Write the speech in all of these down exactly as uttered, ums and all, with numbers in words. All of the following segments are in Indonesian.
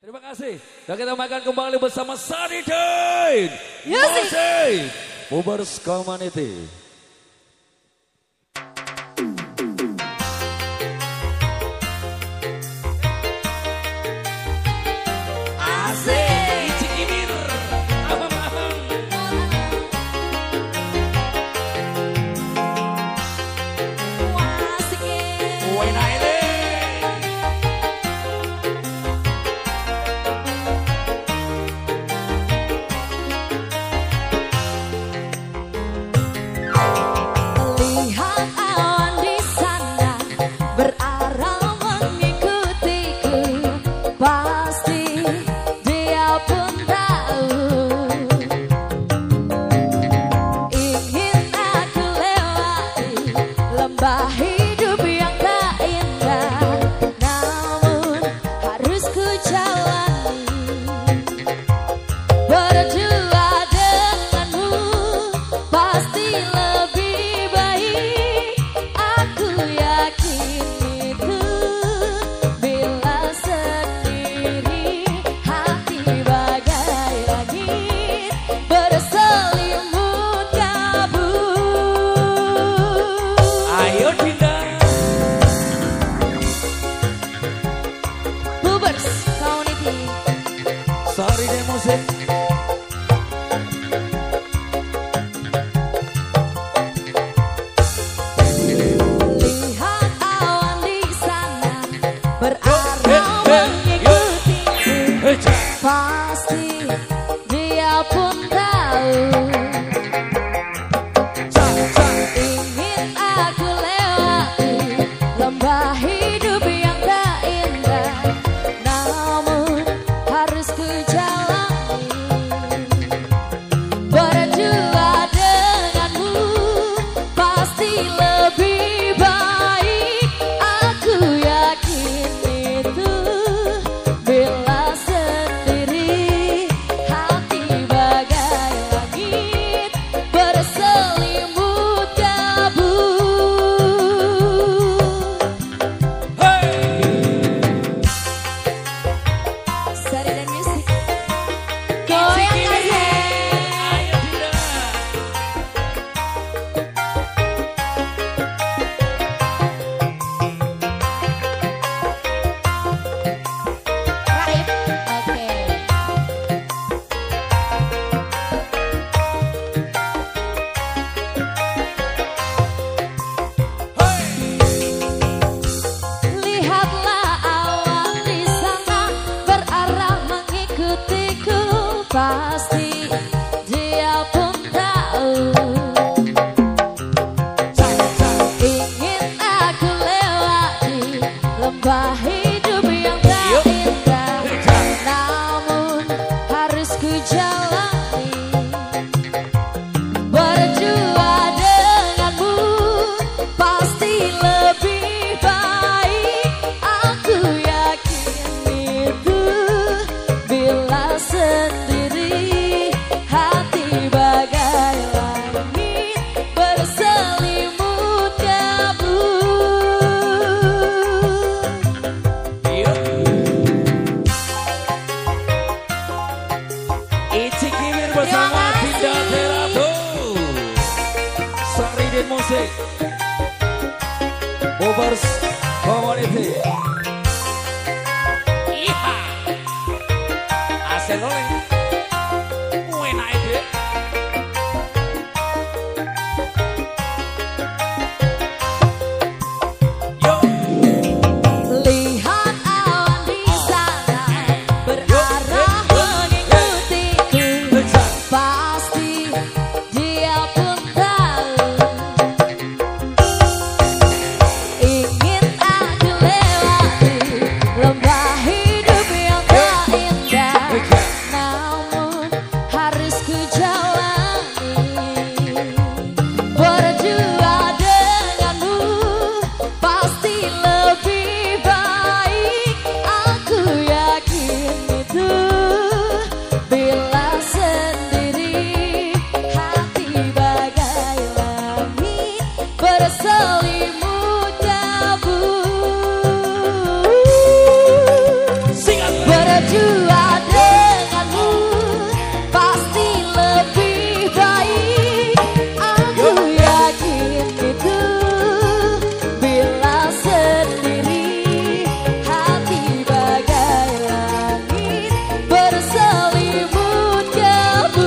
Terima kasih. Dan kita makan kembali bersama Sunny Day. Music. Bobers Community. Asik. Cikimir. Abang-abang. Wah, asik ya. Wena ini. Lihat awan di sana berarah mengikutiku, pasti dia pun tahu ingin aku lewati lembah hidup yang tak indah, namun harus ku jalani berdua denganmu, pasti lebih baik. Aku yakin itu bila sendiri, hati bagai langit berselimut kabut. Ayo Dinda. Bobers Community. Sunny Day Music. Lihat awan di sana berarah mengikutiku, pasti dia pun tahu ingin aku lewati lembah hidup yang tak indah, namun harus ku jalani berdua denganmu, pasti lebih baik. Aku yakin itu bila sendiri, hati bagai langit berselimut kabut. Sunny Day Music. Goyang aja. Ayo Dinda. Raib. Oke. Lihatlah awan di sana berarah mengikutiku, pasti dia pun tahu ingin aku lewati lembah hidup yang tak indah, namun harus ku jalani berdua denganmu, pasti lebih baik. Aku yakin itu bila sendiri, hati bagai langit berselimut kabut. Iya. Cikimir bersama Terima Dinda kasih. Terato. Sunny Day Music. Bobers Community. Iya. Asal oleh. Wena ide. Yo. Lihat awan di sana berarah mengikutiku, pasti dia pun tahu ingin aku lewati lembah hidup yang tak indah, berdua denganmu pasti lebih baik. Aku yakin itu bila sendiri hati bagai langit berselimut kebu.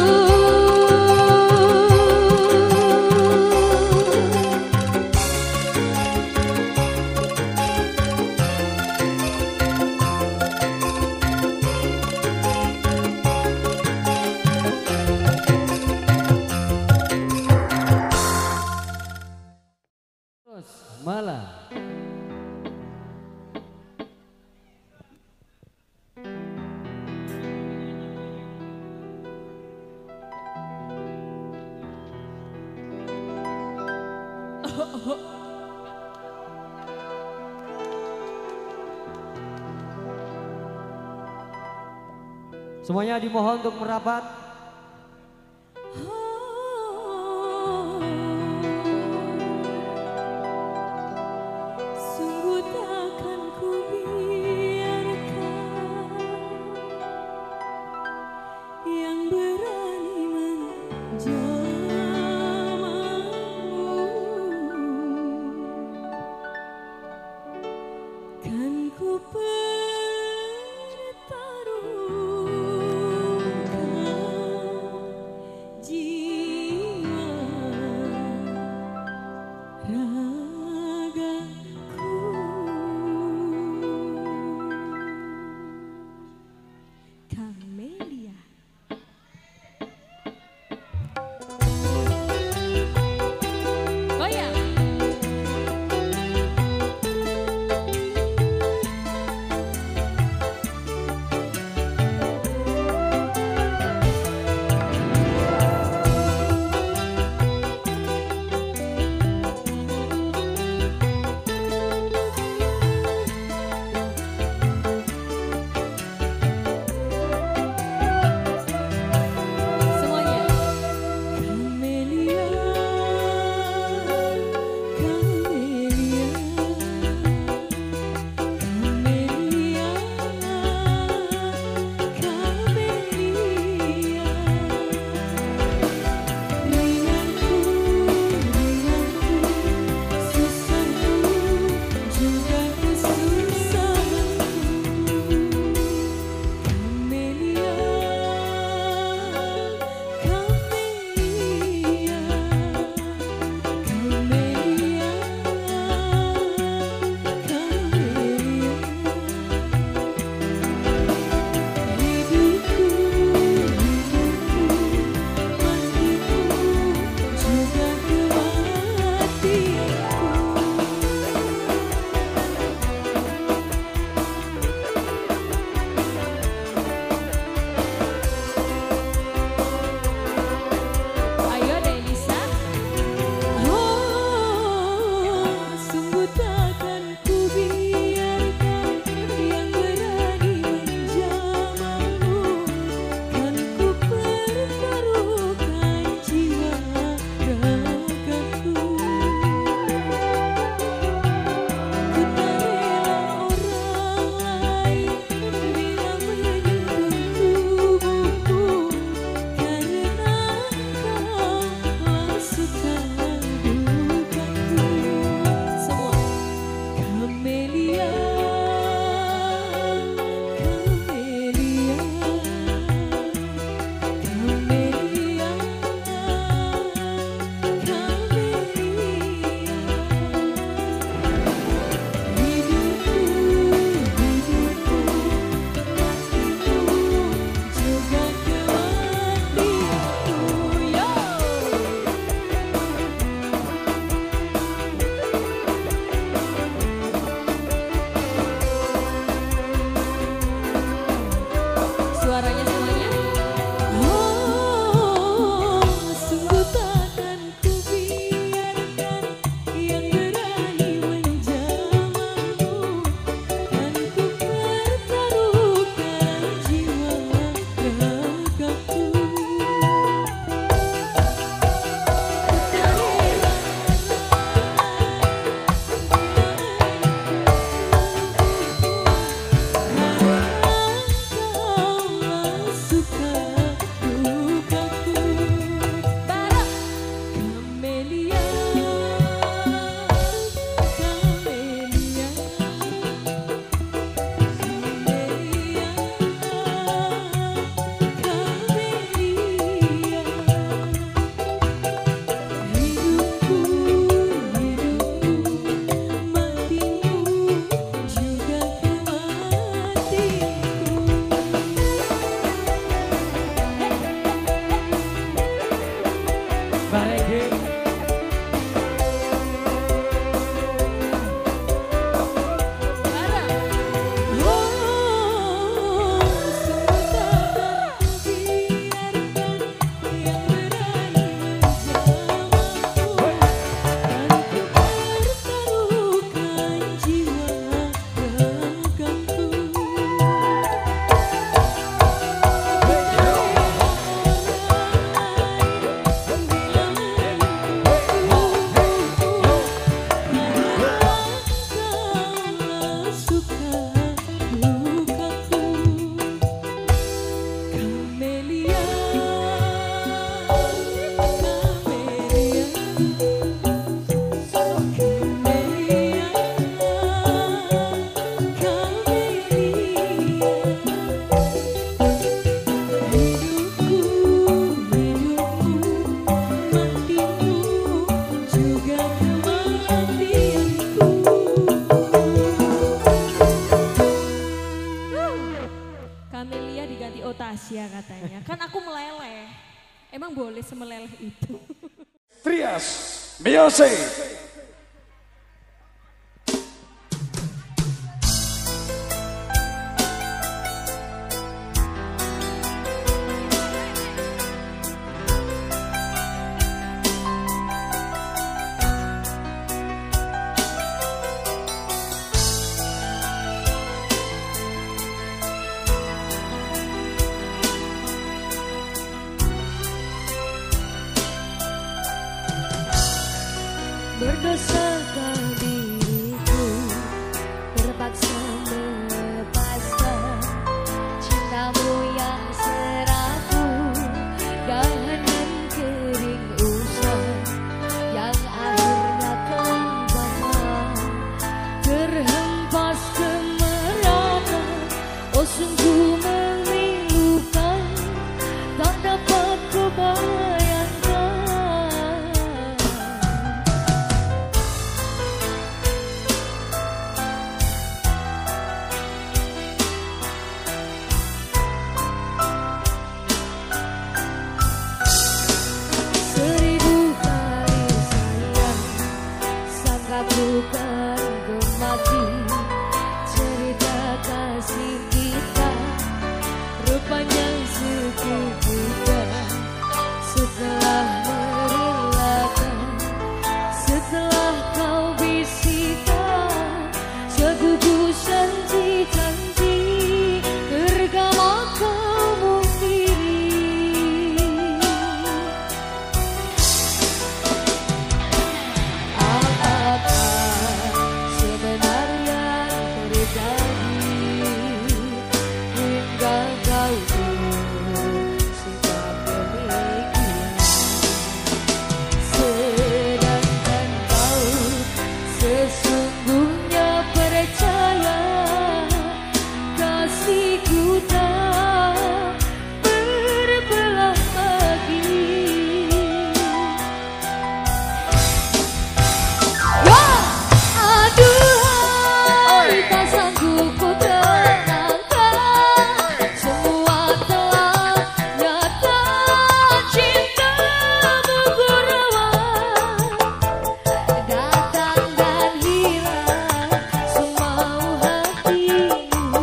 Terus malah semuanya dimohon untuk merapat. Sungguh takkan ku biarkan yang berani menjamahmu. Kan ku pertaruhkan jiwa ragaku. Camelia. Goyang. Amelia diganti Otasia katanya. Kan aku meleleh. Emang boleh semeleleh itu? Trias Music. Berdosakah diriku terpaksa melepaskan cintamu yang serapu dan hening kering usai yang akhirnya kembang terhempas ke neraka. Oh sungguh memilukan, tak dapat ku bayangkan. Bukan gemati cerita kasih kita, rupanya seketika setelah merelakan, setelah kau bisikan segugusan janji tergama kamu diri. Sesungguhnya percaya kasihku tak berbelah lagi. Ya, aduhai, tak sanggup ku tenangkan, semua telah nyata, cintamu gurauan datang dan hilang semau hatimu.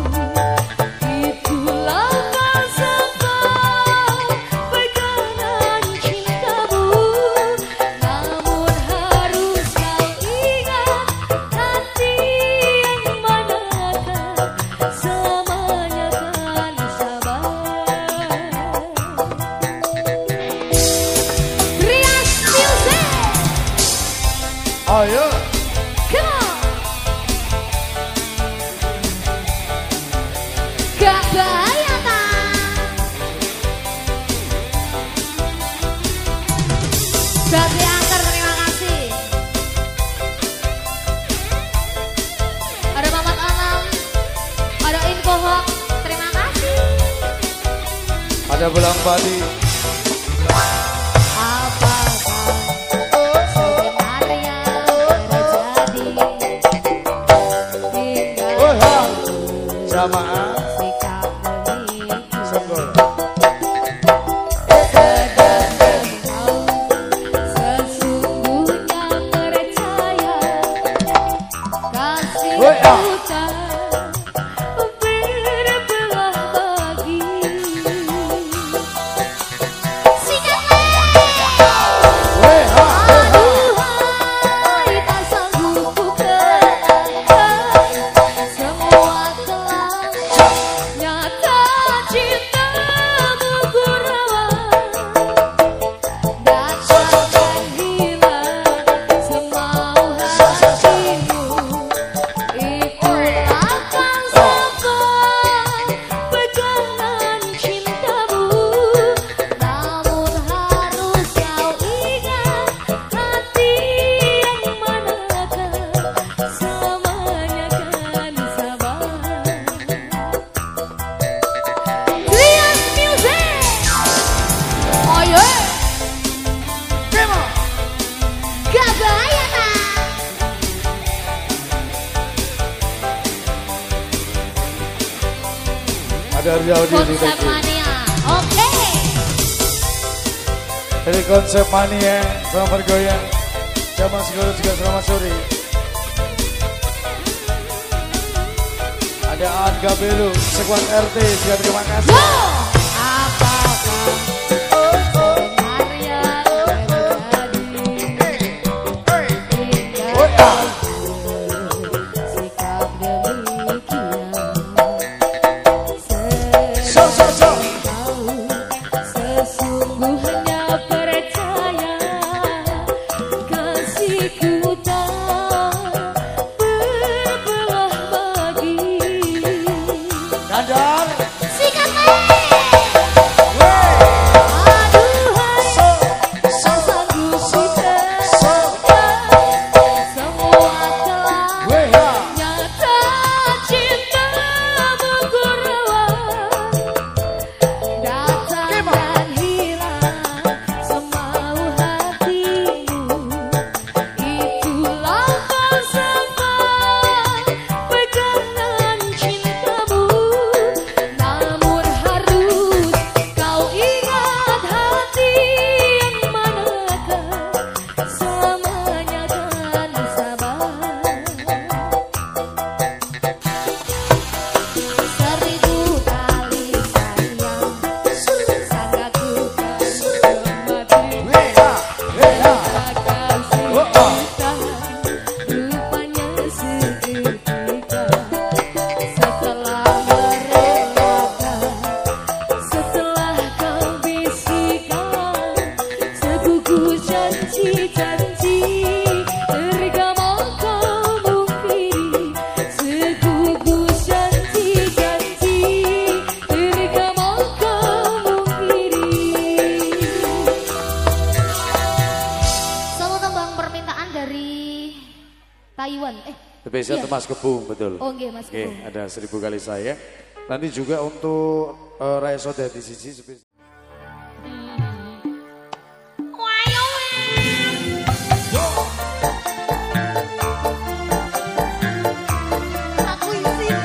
Itulah sampai pegangan cintamu, namun harus kau ingat hati yang manakah selamanya kan sabar. Trias Music. Ayo. Come on. Gak bahaya kan? Berarti antar, terima kasih. Ada Mamat Anam, ada Info Hawk, terima kasih. Ada Belang Padi. Apakah sebenarnya terjadi hingga Jamaah sikap demikian? Senggol. Sedangkan kau sesungguhnya percaya kasihku tak berbelah lagi. Aduhai, tak sanggup ku kenangkan, semua telah dari audio di Konsep mania. Oke. Dari konsep mania sama bergoyang. Zaman sekarang juga selamat sore. Ada Angga Belu, sekuat R T juga terima kasih. Wow. Apakah sebenarnya sikap demikian? So, so, so. Sesungguhnya percaya kasihku tak berbelah bagi. Dandar. Sikat aduhai, tak sanggup kuceritakan semua telah nyata cintamu kurang datang dan hilang semau hatimu. Itulah falsafah pegangan cintamu. Namun harus kau ingat hati yang manakah selamanya kan sabar. Seribu kali sayang sangatku kan mati. Kasih kita rupanya seketika setelah merelakan, setelah kau bisikan segugus janji-janji tergama kau mungkiri. Segugus janji-janji tergama kau mungkiri. Solo tembang permintaan dari Taiwan. Eh, Spesial Iya. Mas Kebung, betul. oh nggih Mas Oke, Kebung. ada seribu kali saya. Nanti juga untuk uh, Raya Soda di sisi spesial. Aku izin.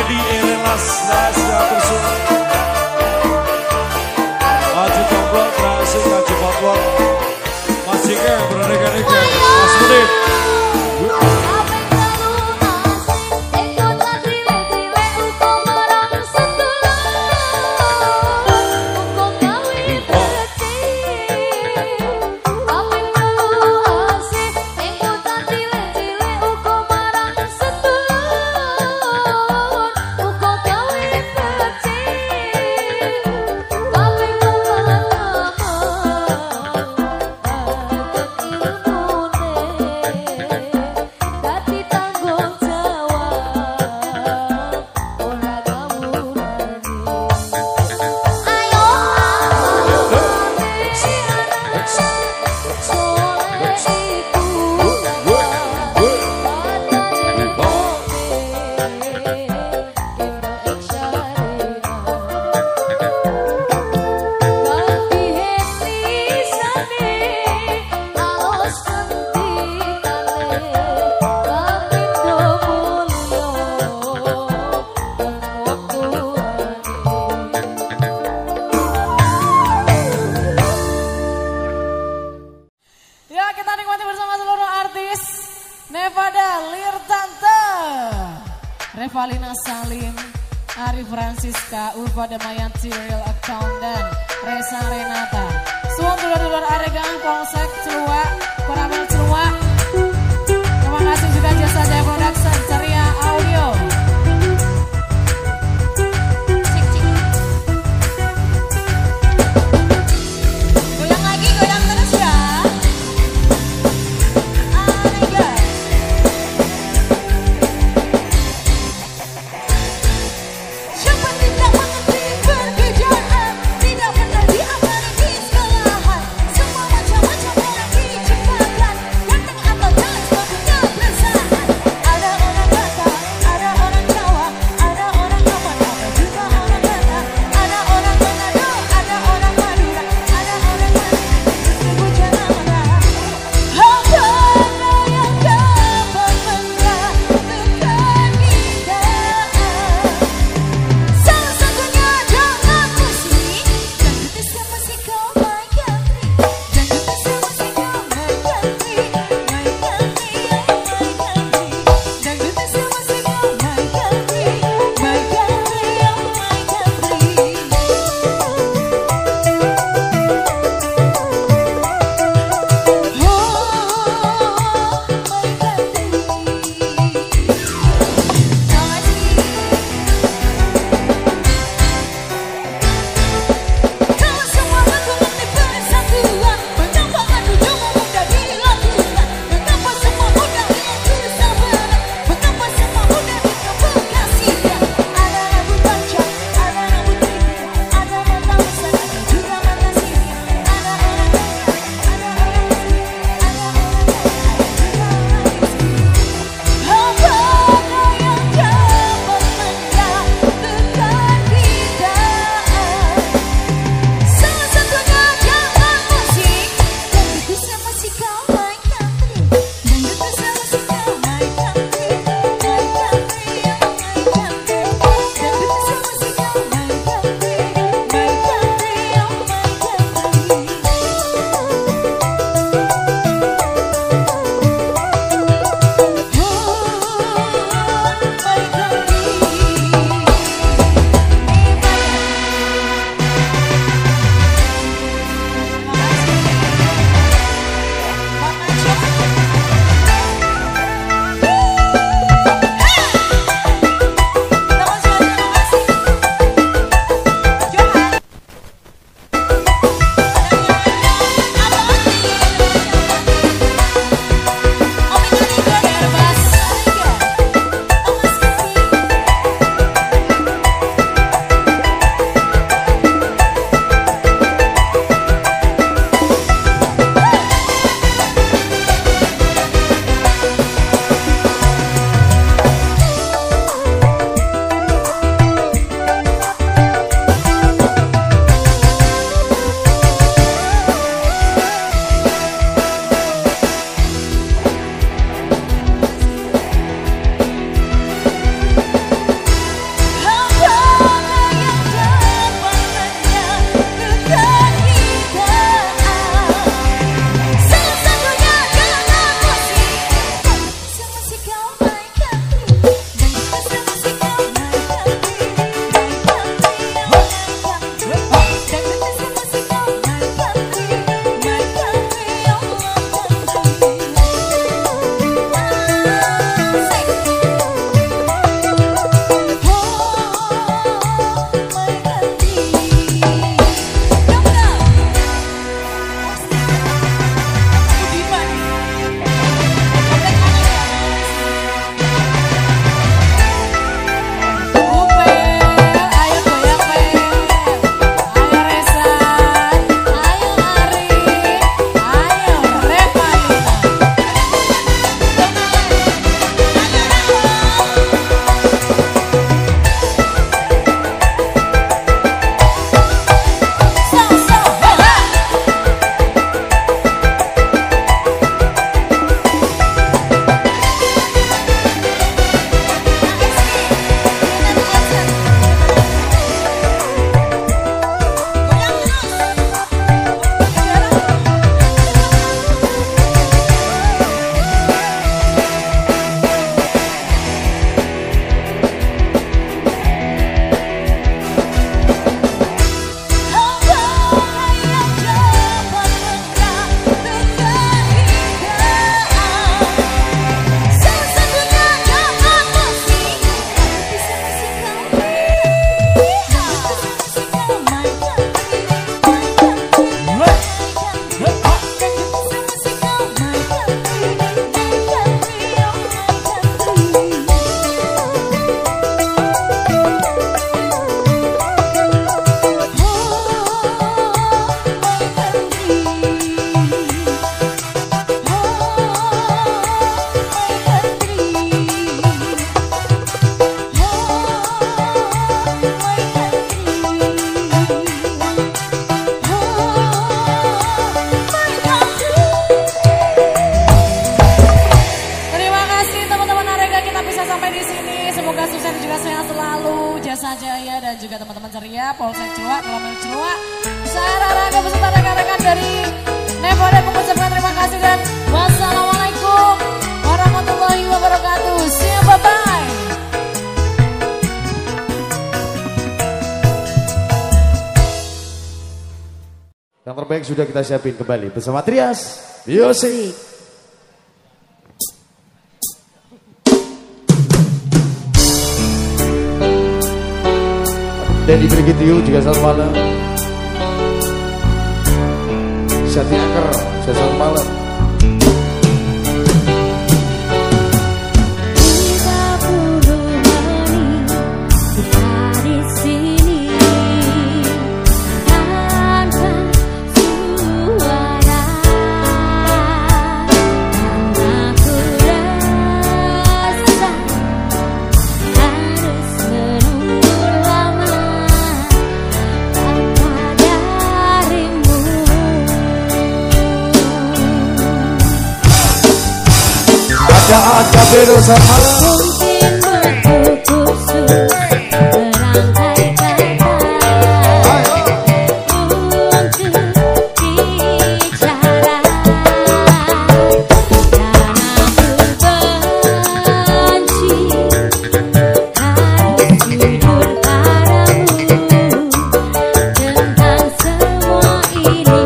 Edi Erelas Rahasia Tersulit Haji Komplot Rahasia Haji Fatwa Mas Jika Beraneka-neka Mas Menit Revalina Salim, Ari Francisca, Urfa Damayanti, Real Account, dan Reza Renata. Suang dulur-dulur Aregang, Polsek, Celuak, Koramel Celuak. Terima kasih juga Jasa Jaya Production, Ceria Audio. Cik, cik. Goyang lagi, goyang terus ya. Ada orang sukses dan juga sehat selalu. Jasa Jaya dan juga teman-teman ceria, Polsek Celuak, Kolomel Celuak. Saya Rara beserta rekan-rekan dari Nevo dan mengucapkan terima kasih dan wassalamualaikum warahmatullahi wabarakatuh. See you, bye-bye. Yang terbaik sudah kita siapin kembali bersama Trias Music. Denny Brigitiu juga selamat malam. Syati Akar juga selamat malam. Ada Bero sama mungkin berkukusu berangkai kata untuk bicara dan aku benci harus jujur padamu tentang semua ini.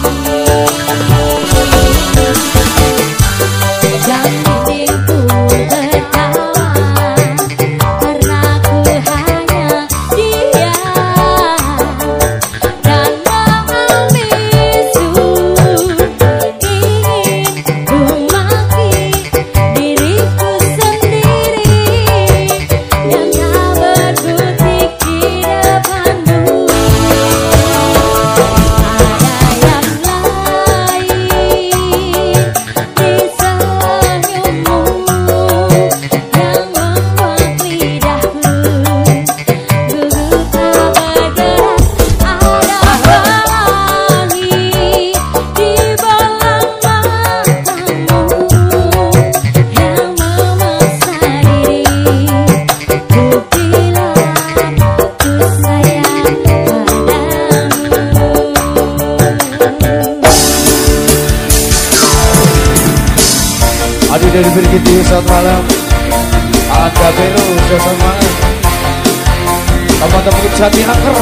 Adi dari Brigitiu selamat malam. Ada Bero selamat malam. Teman-teman Syati Akar.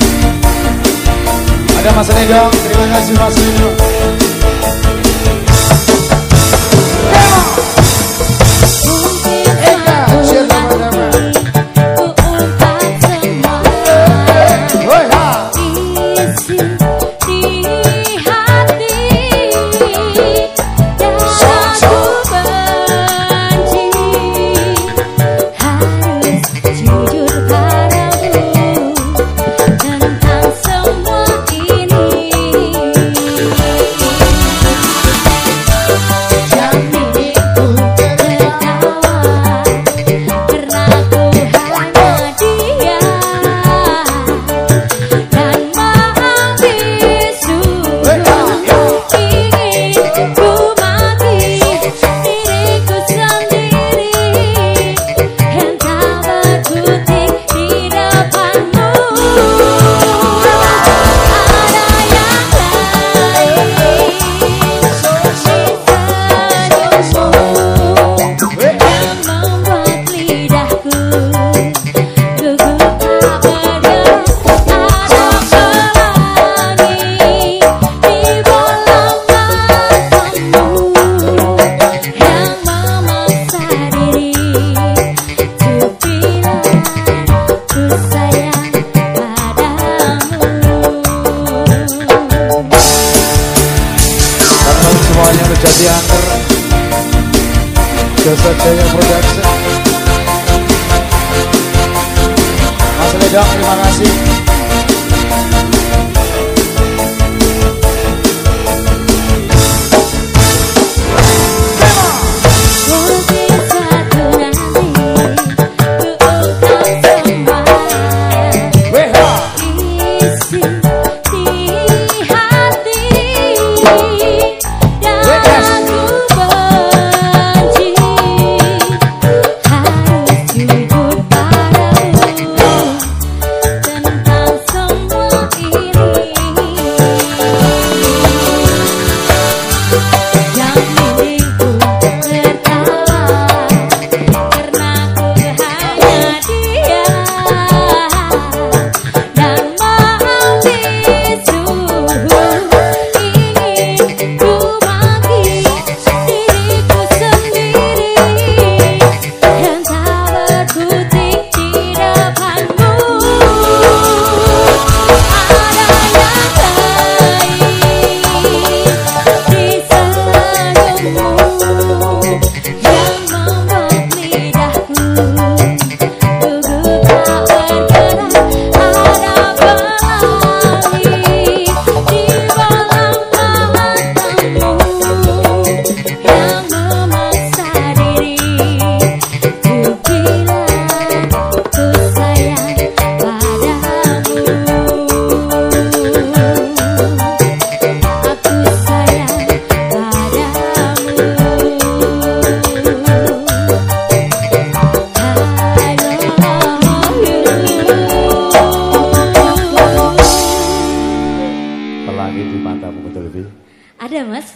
Ada Mas Nedong, terima kasih Mas Nedong. Syati Akar, Jasa Jaya Production, Mas Nedong, terima kasih. Goodbye.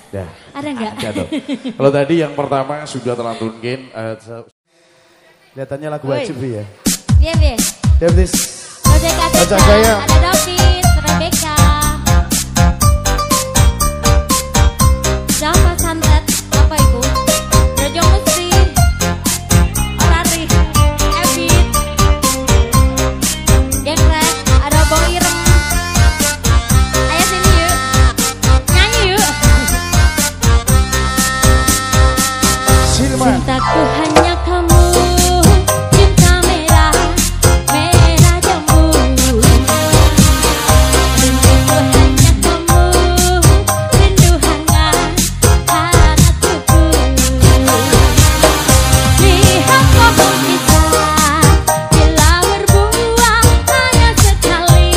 Ya. Ada nggak? Ada tuh. Kalau tadi yang pertama sudah terlantunkan. Uh, Kelihatannya lagu Woi. wajib ya. Iya, Be. Davis. Ojek K T K, Jaya. ada David, Rebecca. Java Santet, apa itu? Rejo Musti, Orari, Ebit, Gekrek, ada Bong Ireng. Ayo sini yuk, nyanyi yuk. Silman. Cintaku hanya kamu, cinta merah, merah jambu. Rinduku hanya kamu, rindu hangat, hangat tubuh. Lihat pohon kita, bila berbuah hanya sekali.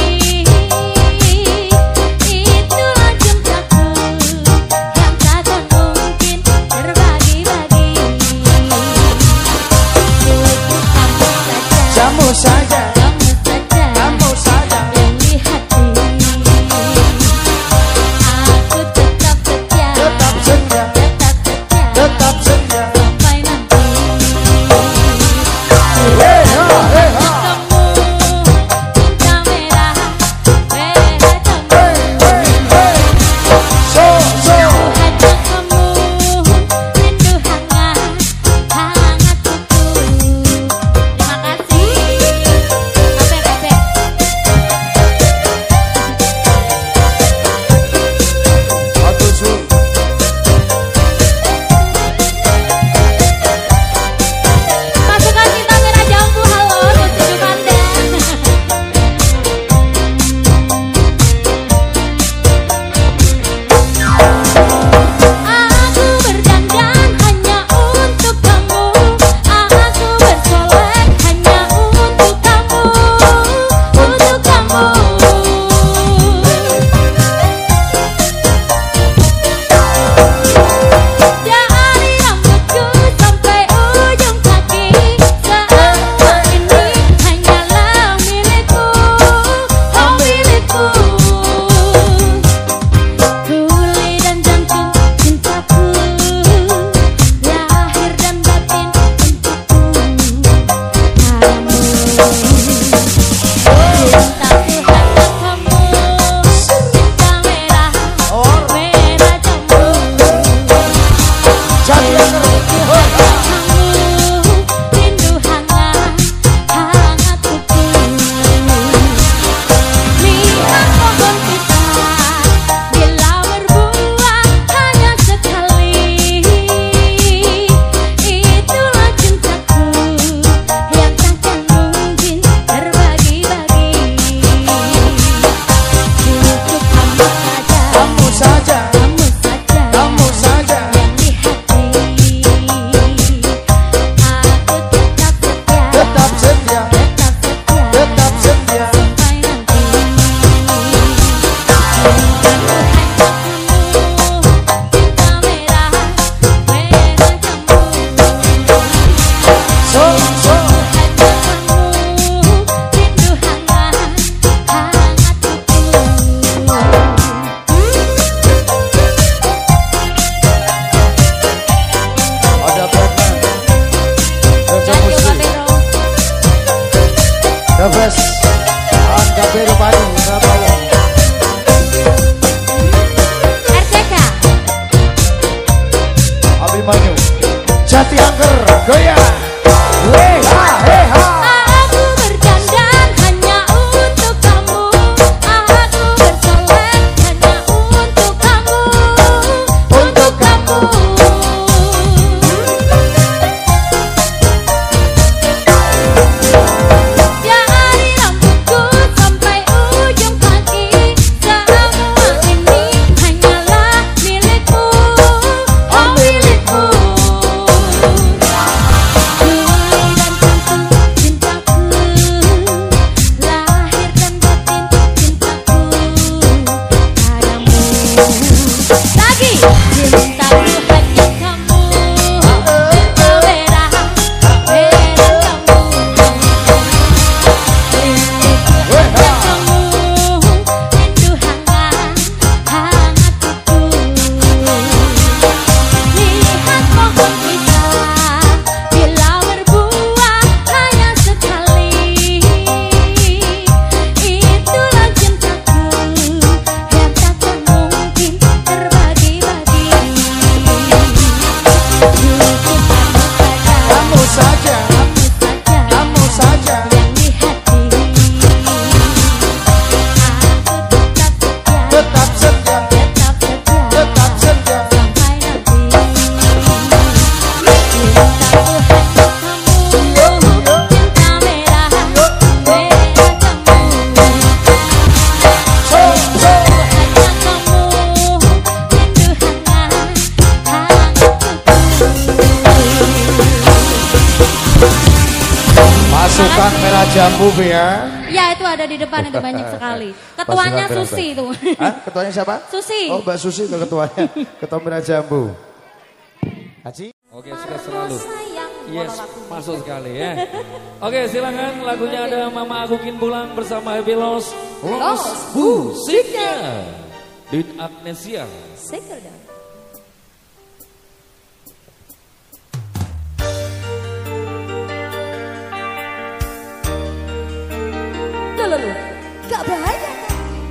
Itulah cintaku, yang takkan mungkin terbagi-bagi. Kamu saja. Kamu saja, Kamu saja. yang di hati. Aku tetap setia, Tetap setia. tetap setia, Tetap setia. sampai nanti. Hey ha, hey ha. Kamu cinta merah, merah jambu. Hey, hey, hey. So, so. Hanya kamu, rindu hangat, hangat tubuh. Terima kasih. Ape, ape. Satu sun. Pasukan cinta merah jambu, halo, tunjuk Anda. Aku berdandan hanya untuk kamu. Aku bersolek hanya untuk kamu, untuk kamu. Dari rambutku sampai ujung kaki, semua ini hanyalah milikku, oh milikku. Kuli dan jantung cintaku, lahir dan batin untukku, kamu. Cintaku hanya kamu, cinta merah, merah jambu. Jadi yang Kamu, rindu hangat, hangat tubuh. Lihat pohon kita, bila berbuah hanya sekali. Itulah cintaku, yang takkan mungkin terbagi-bagi. Cukup kamu saja, kamu saja. kamu saja, Kamu saja. yang di hati. Aku tetap setia, Tetap setia. tetap setia, Tetap setia. sampai nanti. Cintaku hanya kamu, cinta merah, merah jambu. So, so. Hanya kamu, rindu hangat, hangat tubuh. Ada Batman. Rejo Ganti Musti. Kabero. Davis. Angga Beru Padi. Surabaya. R C K. Abimanyu. Jati Angker. Goyang. Hey ha, hey ha. Aku berdandan hanya untuk kamu. Aku bersolek hanya untuk kamu, untuk kamu. Dari rambutku sampai ujung Jambu ya. Ya itu ada di depan itu banyak sekali. Ketuanya Susi itu. Hah? Ketuanya siapa? Susi. Oh Mbak Susi itu ketuanya. Ketua Mina Jambu. Haji. Oke, sudah selalu. Yes, masuk sekali ya. Oke, silakan lagunya ada Mama Agukin Pulang bersama Happy Loss. Loss musiknya. Dit Agnesia. Sekedar. Loh, loh, gak bahaya kan?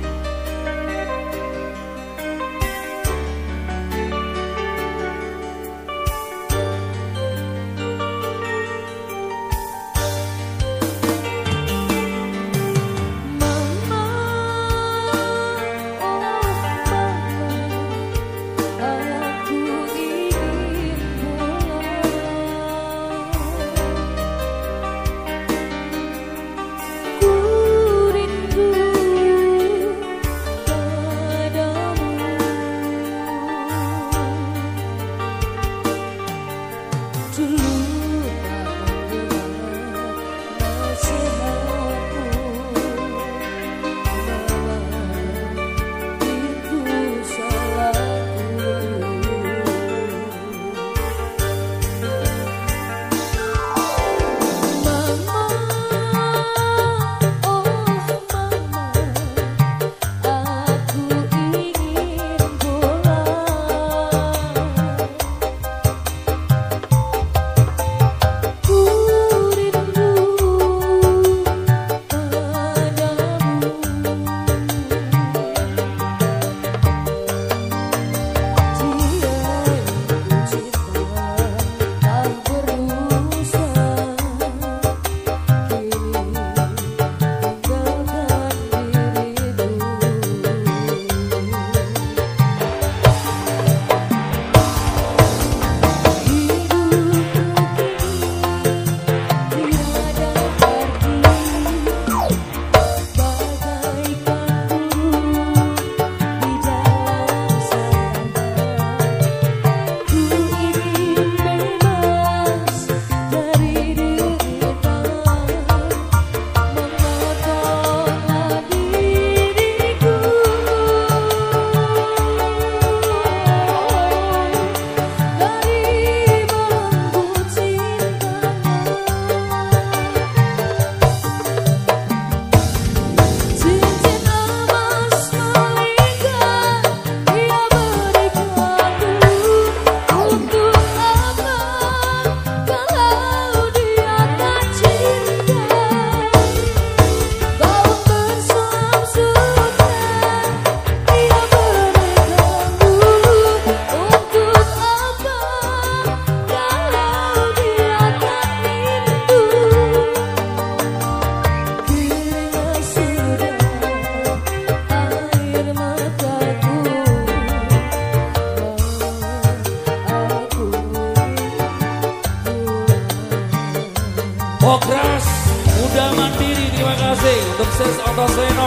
Pokras Muda Mandiri, terima kasih untuk Ses Otoseno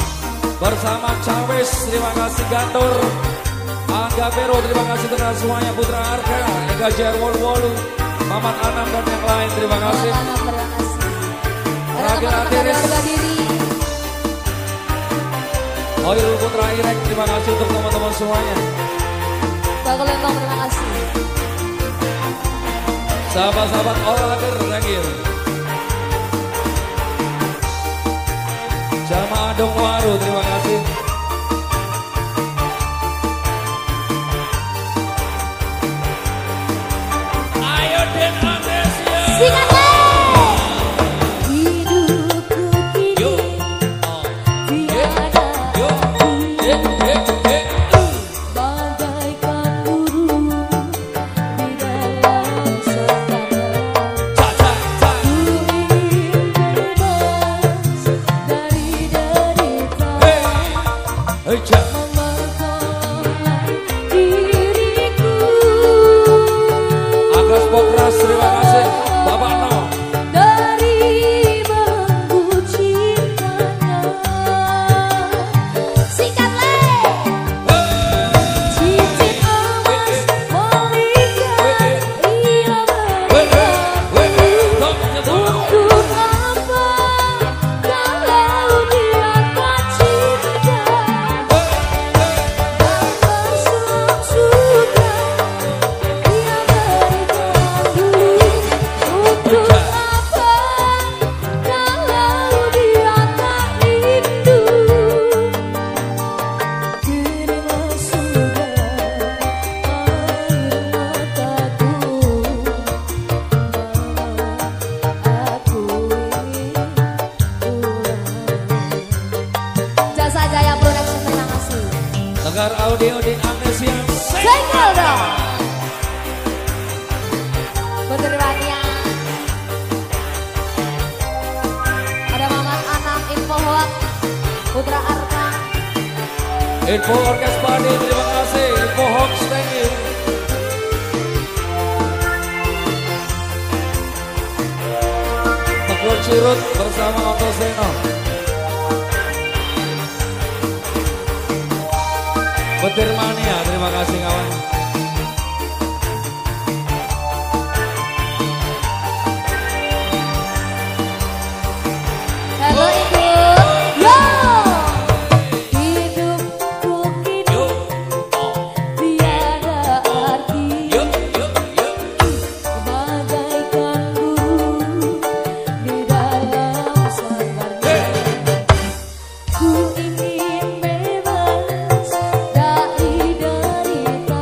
bersama Cawes, terima kasih Gantor, Angga Pero, terima kasih terhadap semuanya, Putra Arka, Ega Jarwol Wolu, Mamat Anam dan yang lain, terima kasih. Ragil Atiris, Oil Putra Irek, terima kasih untuk teman-teman semuanya. Bagus Lentong, terima kasih. Sahabat-sahabat olahraga, thank you. Jamaah Dongwaru, terima kasih. Ayo Den Agnesia. Singkat Agnes Pokras, terima kasih. Bapak Noh. Pagar audio di Amnesia Single dong. Putri Wania. Ada Mamat Anam, Info Hoak, Putra Arka. Info Orkes Padi, terima kasih. Info Hoax, thank you. Teguh Cirut bersama Otto Seno. Petir Mania, terima kasih kawan. Halo Ibu. Yo. Hidupku kini tiada arti. Bagaikan burung di dalam sangkarnya. Ku ingin bebas dari derita.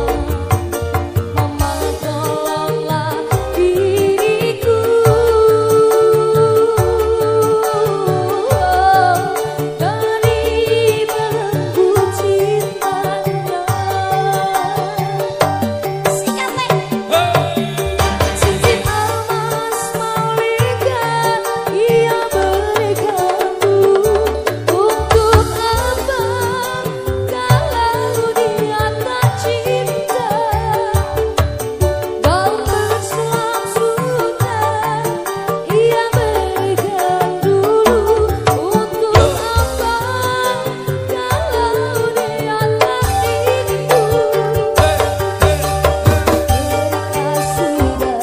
Mama tolonglah diriku dari belenggu cintanya. Sikapnya cincin emas maulika ia berikanku. Untuk apa kalau dia tak cinta? Bau berselang sudah ia berikan dulu. Untuk apa kalau dia tak rindu? Ketika sudah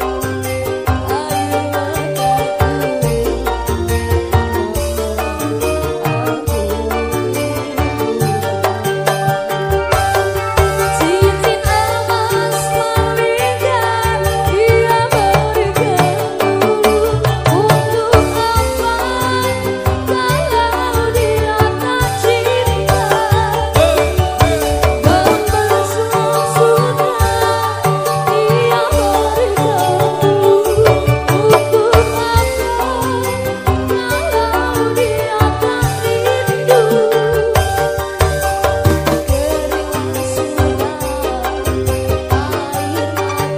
air mataku. Cincin emas maulika ia berikan dulu. Untuk apa kalau dia tak cinta? Bau berselang sudah ia berikan dulu. Untuk apa kalau dia tak rindu? Keringlah sudah air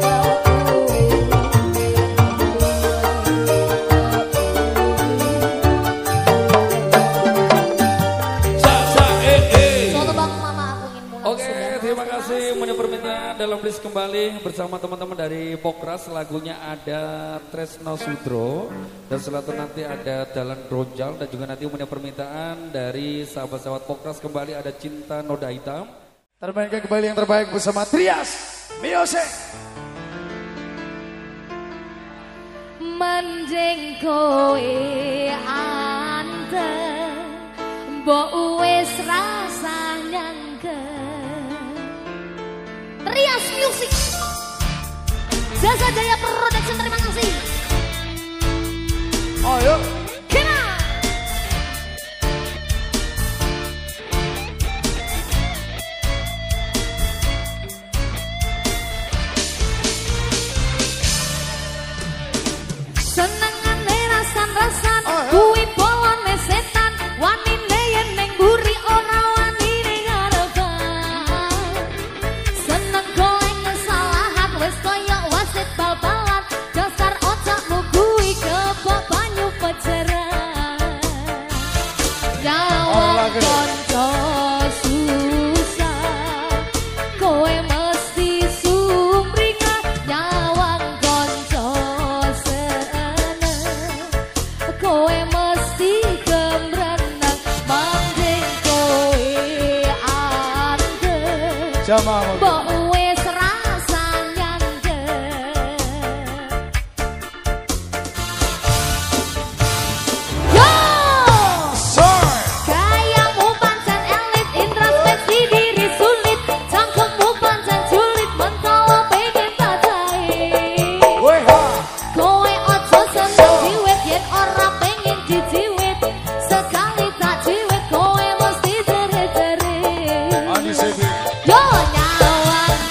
Sa-sa eh eh. Suatu bang mama aku ingin pulang Oke, sudah. terima kasih punya permintaan dalam list kembali bersama teman-teman dari Pokras. Lagunya ada Tresno Sudro dan setelah itu nanti ada Dalan Ronjal dan juga nanti punya permintaan dari sahabat-sahabat Pokras kembali ada Cinta Noda Hitam. Termainkan kembali yang terbaik bersama Trias Music. Mending kowe anteng mbok wis rasa nyangken. Trias Music Jasa Jaya Production, terima kasih. Ayo. Kena senengane rasan-rasan kuwi polone setan wanine yen ning mburi ora wani ning ngarepan. Seneng golek kesalahan wis koyo wasit bal-balan dasar otakmu kuwi kebak banyu peceran. Nyawang kanca susah kowe mesti sumringah. Nyawang kanca seneng kowe mesti gemrenang. Mending kowe anteng Jamaah mbok wis rasa nyangken. Yo! Kayamu pancen elit, introspeksi diri sulit. Cangkemmu pancen sulit, mentolo pengen tajahit. Kowe ojo seneng jiwit, yen ora pengen dijiwit. Sekali tak jiwit, kowe mesti jerit-jerit. Yo nyawang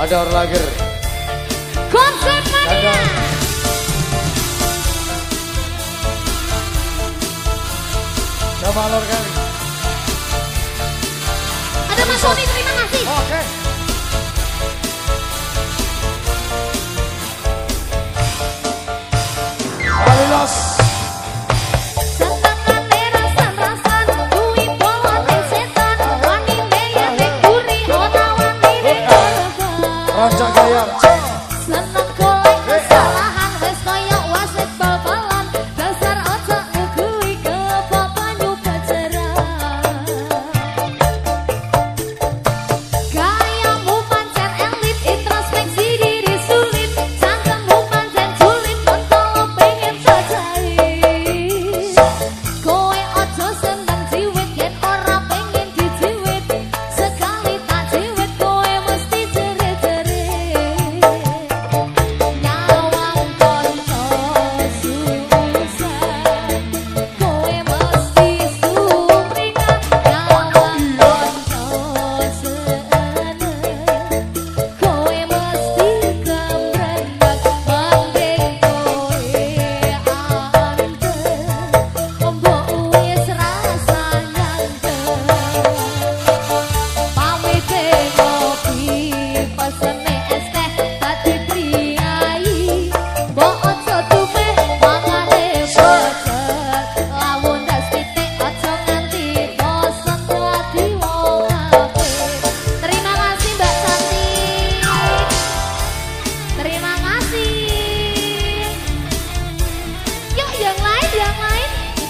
Ada orang lagi. Konsep mania. Coba lor kali. Ada Mas Sony, terima kasih. Oke. Okay. Alilos. Raja Gayam. Seneng golek kesalahan wis kaya wasit bal-balan dasar ojo ngugui ke banyu pacaran gayamu pancen elit introspeksi diri sulit cangkemmu pancen sulit kontol pengen sajai kowe ojo seneng jiwit yen ora pengen dijiwit sekali tak jiwit kowe mesti jere-jere nyawang konco susah kowe mesti sumringah nyawang konco seneng kowe mesti kemrendak mending kowe anteng mbok wis rasa nyangkeng pamite ngopi pesene es teh dadi priayi mbok ojo dume mangane pecel lawon das titik ojo nganti bosen dadi wong apik terima kasih Mbak Santi terima kasih yuk yang lain yang lain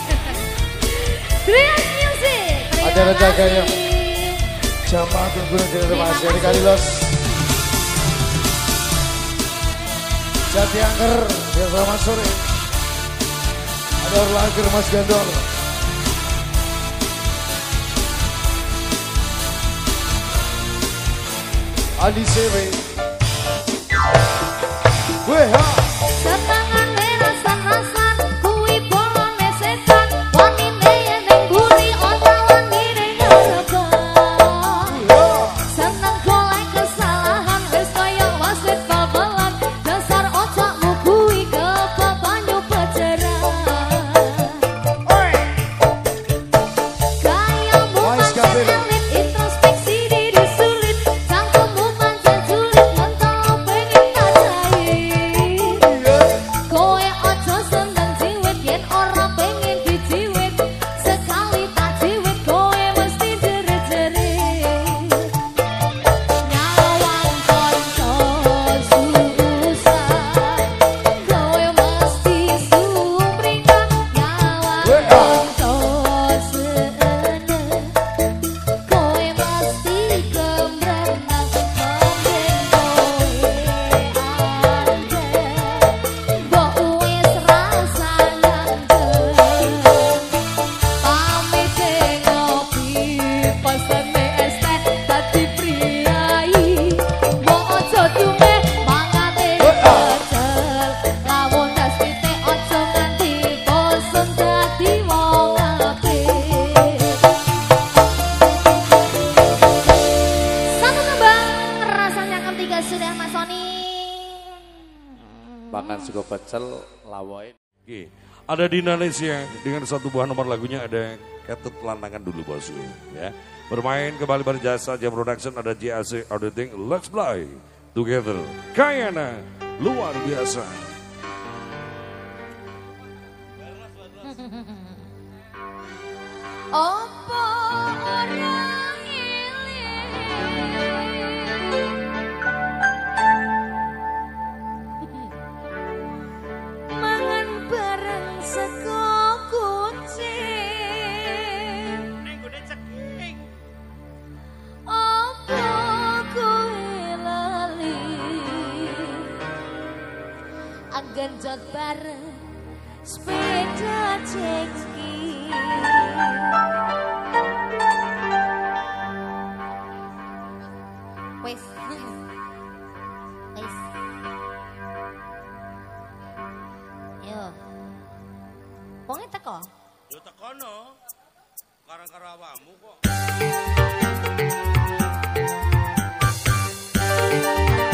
Dream Music terima Ada Raja Gayam. kasih. Jamaah tungguan dari Mas Eri Kalilos. Jati Angker, ya selamat sore. Ada orang lagi Mas Gandol. Adi C W. Weh ha. Setangane rasan-rasan kuwi bolone setan wanine yen ning buri otalan ngene ngereban seneng golek kesalahan wis kaya wasit bal-balan dasar ojo ngugui ke banyu pacaran gayamu Wais pancen kabeh. elit introspeksi diri sulit cangkemmu pancen sulit mentol pengen tajai kowe ojo seneng jiwit yen ora pengen dijiwit sekali tak jiwit kowe mesti jere-jere nyawang konco susah kowe mesti sumringah nyawang konco seneng kowe mesti kemrenang mending kowe anteng mbok wis rasa nyangkeng pamite ngopi pesene es teh dadi priayi mbok ojo dume mangane pecel lawon das titik ojo nganti bosen dadi wong apik satu tembang rasanya ketiga sudah Mas Sony Makan suka pecel, lawain. Oke. Ada di Indonesia dengan satu buah nomor lagunya ada Ketut Lanangan dulu bosku. Ya. Bermain kembali berjasa Jam Production ada J A C Auditing Let's Play Together. Kayana luar biasa. Opo orang eling mangan bareng sego kucing opo kowe lali anggenjot bareng sepeda jengki wes wes yo wonge teko Yo tekono. Karang-karo awakmu kok.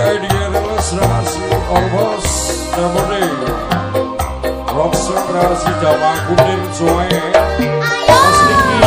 Ediereles Rahasi Orbos Damode Roxon Rahasi Jawa Kunir Suwaye Mas Niki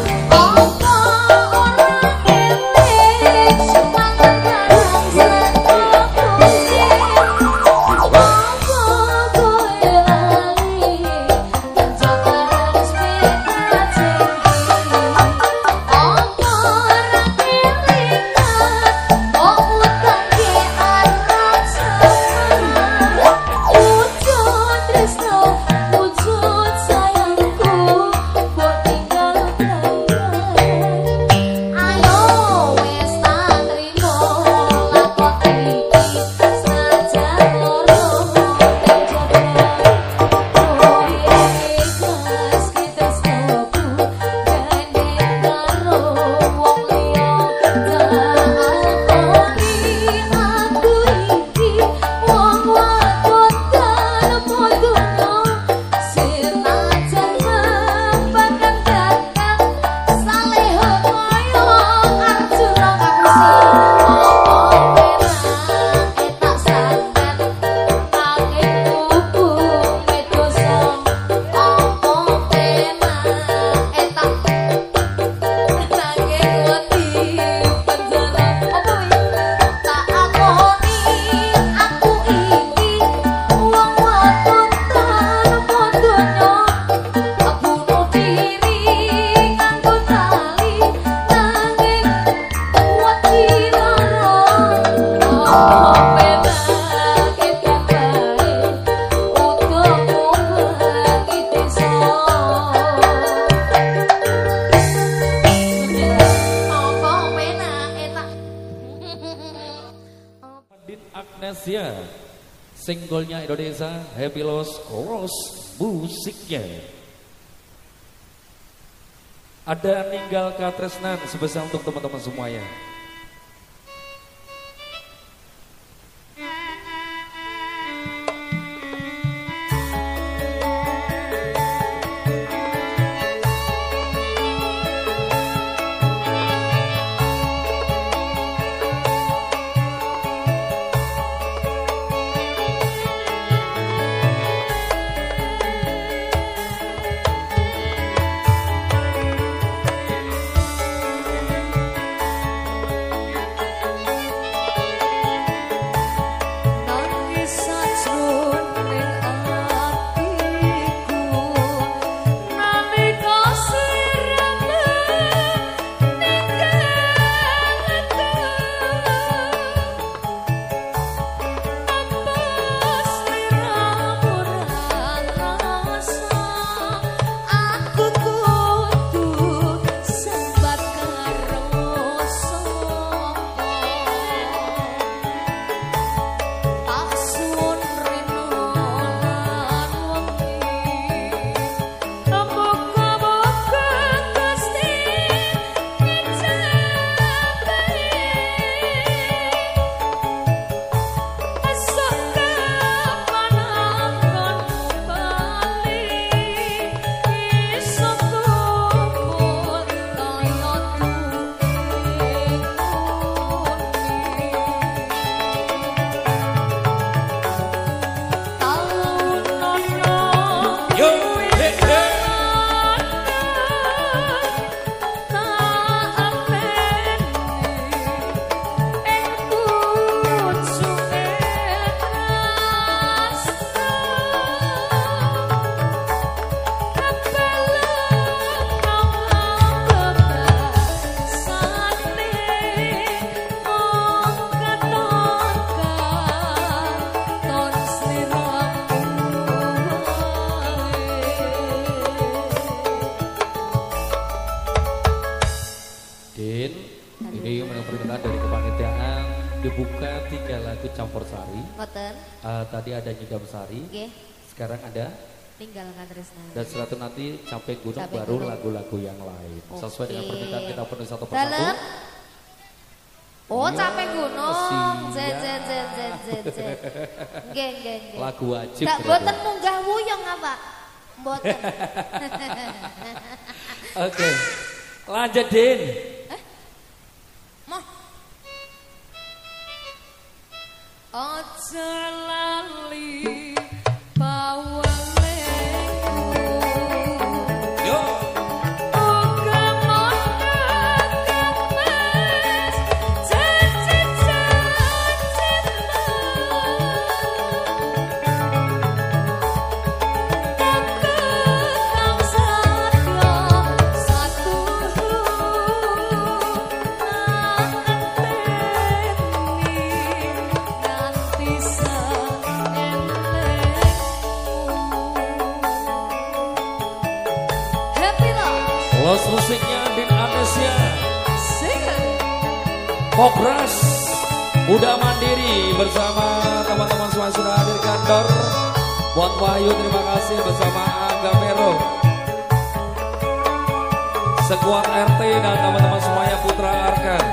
Agnesia, singlenya Indonesia, Happy Loss Chorus, musiknya. Ada Ninggal Katresnan, sebesar untuk teman-teman semuanya. Ini menempatkan dari kepanitiaan dibuka tiga lagu campur sari. Uh, tadi ada Nyigam Sari. Okay. Sekarang ada Ninggal Katresnan. Dan setelah itu nanti Capek Gunung Capek baru lagu-lagu yang lain. Okay. Sesuai dengan permintaan kita penuh satu persatu. Dalam. Oh, ya, Capek Gunung. Zet zet zet zet zet zet. Nggih, nggih, nggih. Lagu wajib. Tak boten munggah wuyung apa? Mboten. Oke. Okay. Lanjut, Din. Eh? Mah. Ojo lali pawalengku. Yo. Uga mondok kemas janji-janjimu. Aku kang sadya satu nganti Los musiknya Din Anesia, sing Kobras Muda Mandiri bersama teman-teman semua sudah hadir kantor. Buat Wahyu terima kasih bersama Angga Vero, Sekuat R T dan teman-teman semuanya Putra Arkan.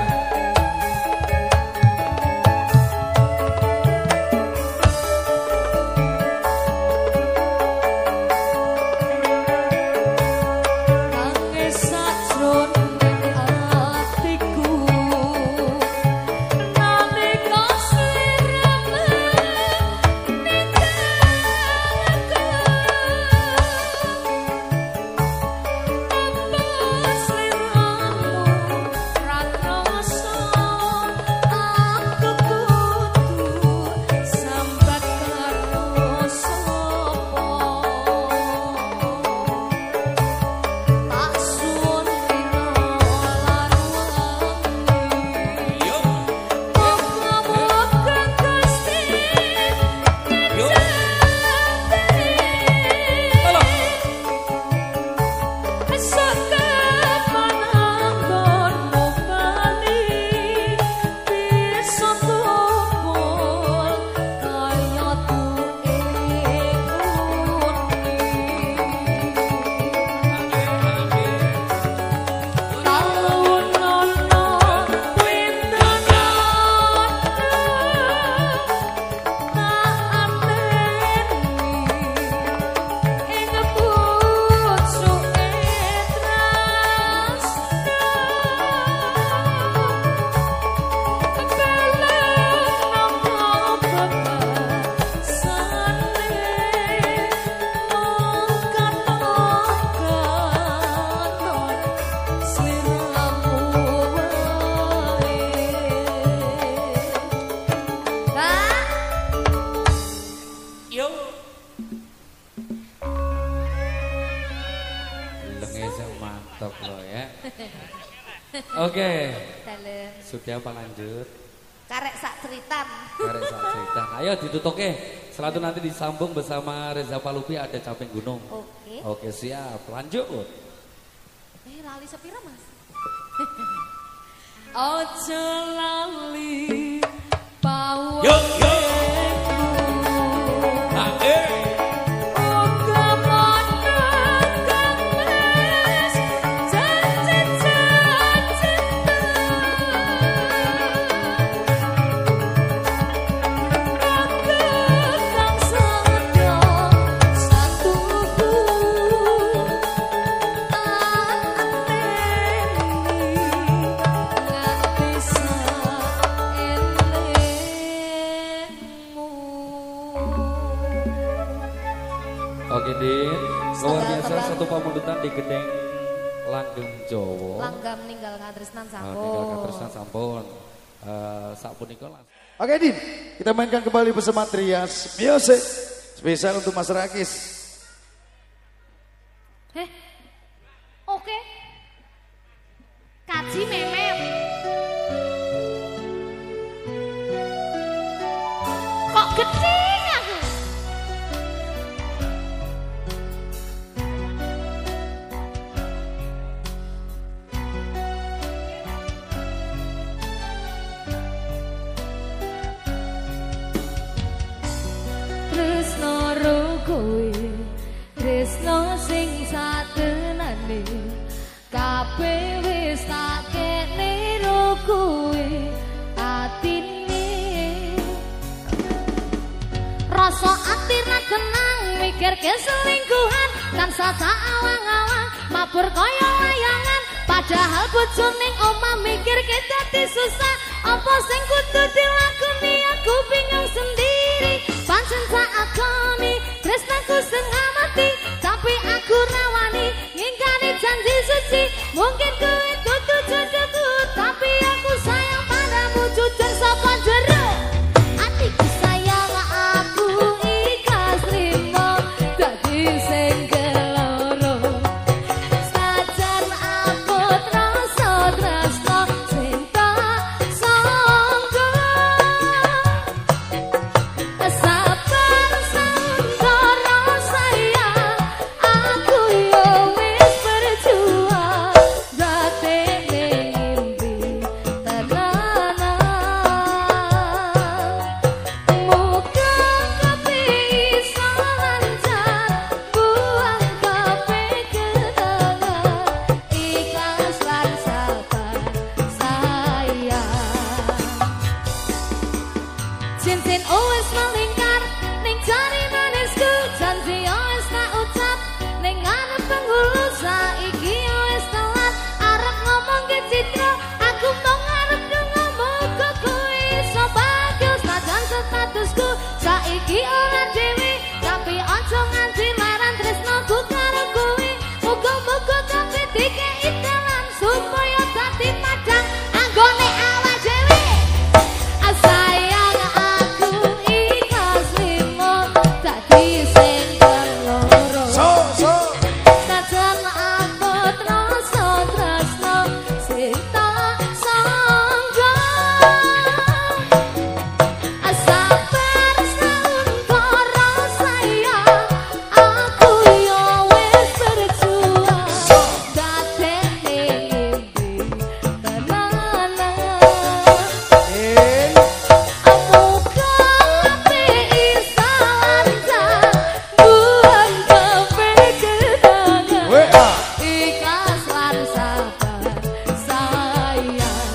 Mantap loh ya. Oke. Dalem. Sudah apa lanjut? Karek sak ceritan. Karek sak ceritan. Ayo ditutuke. Setelah itu nanti disambung bersama Reza Palupi ada Caping Gunung. Oke. Oke siap. Lanjut. Eh lali sepira Mas? Ojo lali pawon. Yo yo. Ah, eh. Oke Din, luar biasa satu pamundutan di Gedeng Langgeng Jowo. Langgam ninggal katresnan sampun. Oh, ninggal katresnan sampun. Uh, Sapunika langsung. Oke Din, kita mainkan kembali bersama Trias Music spesial untuk Mas Rakis. Heh, oke. Kaji memet. Kok gede aku? Tresno kowe, tresno sing satenane, kabeh wis tak kene ro kowe atine. Rasa ati ra tenang mikirke selingkuhan, kan sata awang-awang mabur kaya layangan, padahal bojone omah mikirke dadi susah, apa sing kudu dilakoni aku bingung. Mungkin kuwi kudu jodohku, tapi aku sayang padamu jujur saka jero. Atiku sayang aku ikhlas rimo dadi sing keloro. Sajan abot rasa tresno sing tak sangka. Sabar sangkara sayang aku yo wis berjuang dadi mimpi tenanan. Muga kepisan lancar buang kabeh kenangan ikhlas lan sabar sayang. Cincin wis melingkar ning jari manisku, janji wis tak ucap ning ngarep penghulu. Saiki wis telat arep ngomong ke Citra, aku mau ngarep ngomong muga kowe iso bahagia. Sajan statusku saiki ora dewe, tapi aja nganti larang tresnoku karo kowe. Muga-muga kabeh dikei dalan supaya dadi padang anggone awak dhewe. Sayang aku ikhlas rimo dadi sing keloro. So, so. Sajan abot rasa tresno sing tak sangka. Sabar sangkara sayang aku yo wis berjuang dadi mimpi tenanan. In. Muga kepisan lancar buang kabeh kenangan W A. ikhlas lan sabar sayang.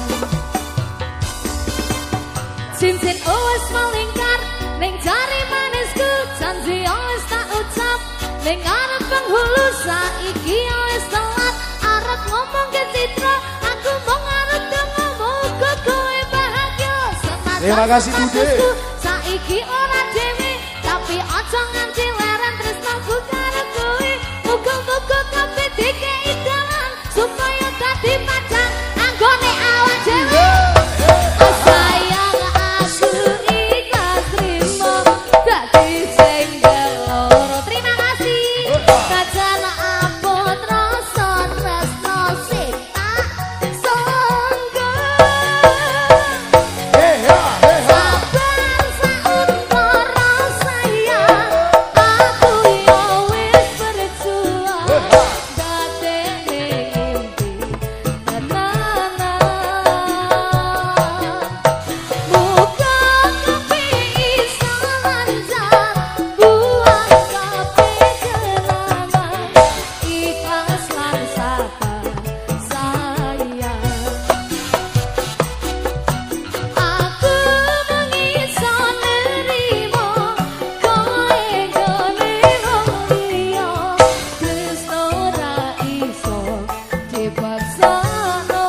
Cincin wis melingkar ning jari manisku, janji wis tak ucap ning ngarep penghulu. Saiki wis telat arep ngomong ke Citra, aku mau ngarep ngomong muga kowe bahagia. Senajan Terima kasih, Bude. statusku saiki ora dewe, tapi aja nganti leren tresnoku karo kowe. Muga-muga kabeh dikei dalan supaya dadi padang anggone awak dhewe. Sayang aku ikhlas rimo dadi sing keloro. Terima kasih. Sajan abot rasa tresno sing tak sangka. Hey, ha, hey, ha. Sabar sangkara sayang aku yo wis berjuang dadi mimpi tenanan. Muga kepisan lancar buang kabeh kenangan ikhlas lan sabar sayang. Aku mengiso nerimo kowe gone wong liya, tresno ora iso dipaksano.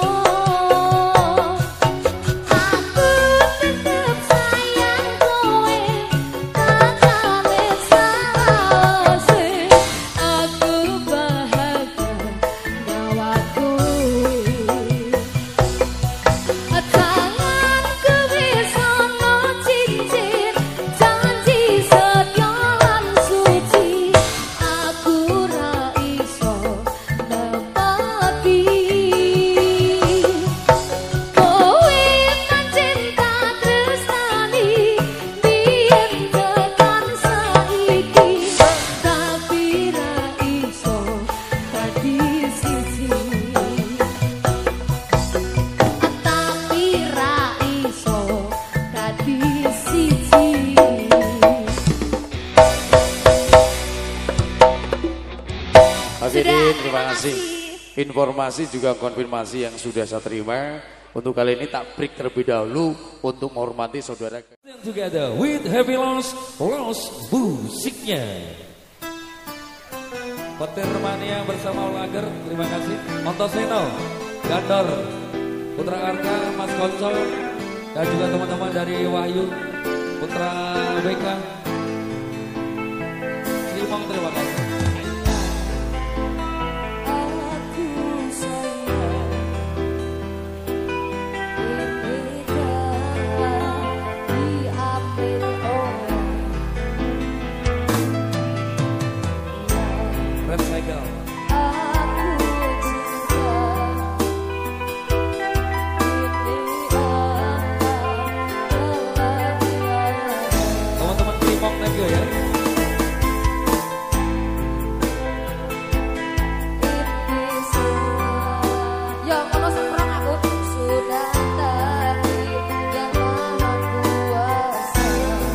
Aku tetep sayang kowe takane salahse. Aku bahagia gawat kowe. Tanganku wis ana cincin janji setia lan suci, aku ra iso nepati. Kowe pancen tak tresnani biyen tekan saiki, tapi ra iso dadi siji. Tapi ra iso dadi siji. Oke, Sudah, Din, terima terima kasih. kasih. Informasi juga konfirmasi yang sudah saya terima. Untuk kali ini tak break terlebih dahulu untuk menghormati saudara. Together with Happy Loss, Loss musiknya. Petir Mania bersama Lager, terima kasih. Ontoseno, Gandor, Putra Arka, Mas Konco, dan juga teman-teman dari Wahyu, Putra B K. Slimong, terima kasih. Aku sayang thank you ya. Yo, kalau seperang aku sudah tadi yang maha kuasa.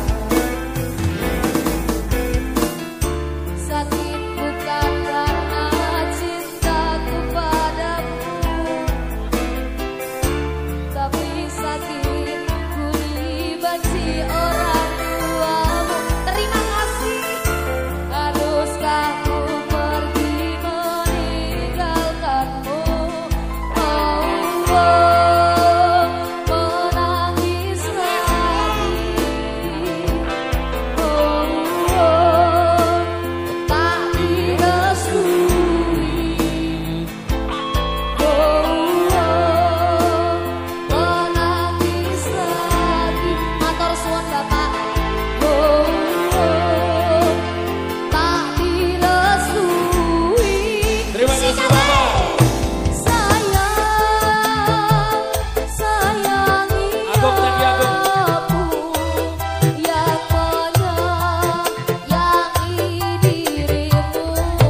Sakit bukan karena cintaku padamu, tapi sakit ku dibenci orang tuamu. Terima kasih. Haruskah ku pergi meninggalkanmu? Oh, oh, menangis lagi. Oh, oh, tak direstui. Oh, oh, menangis lagi. Matur suwun Bapak. Oh, oh, tak direstui. Terima kasih Sikat, Bapak. sayang, sayangi Agung, thank you, Agung. aku yang menyayangi dirimu.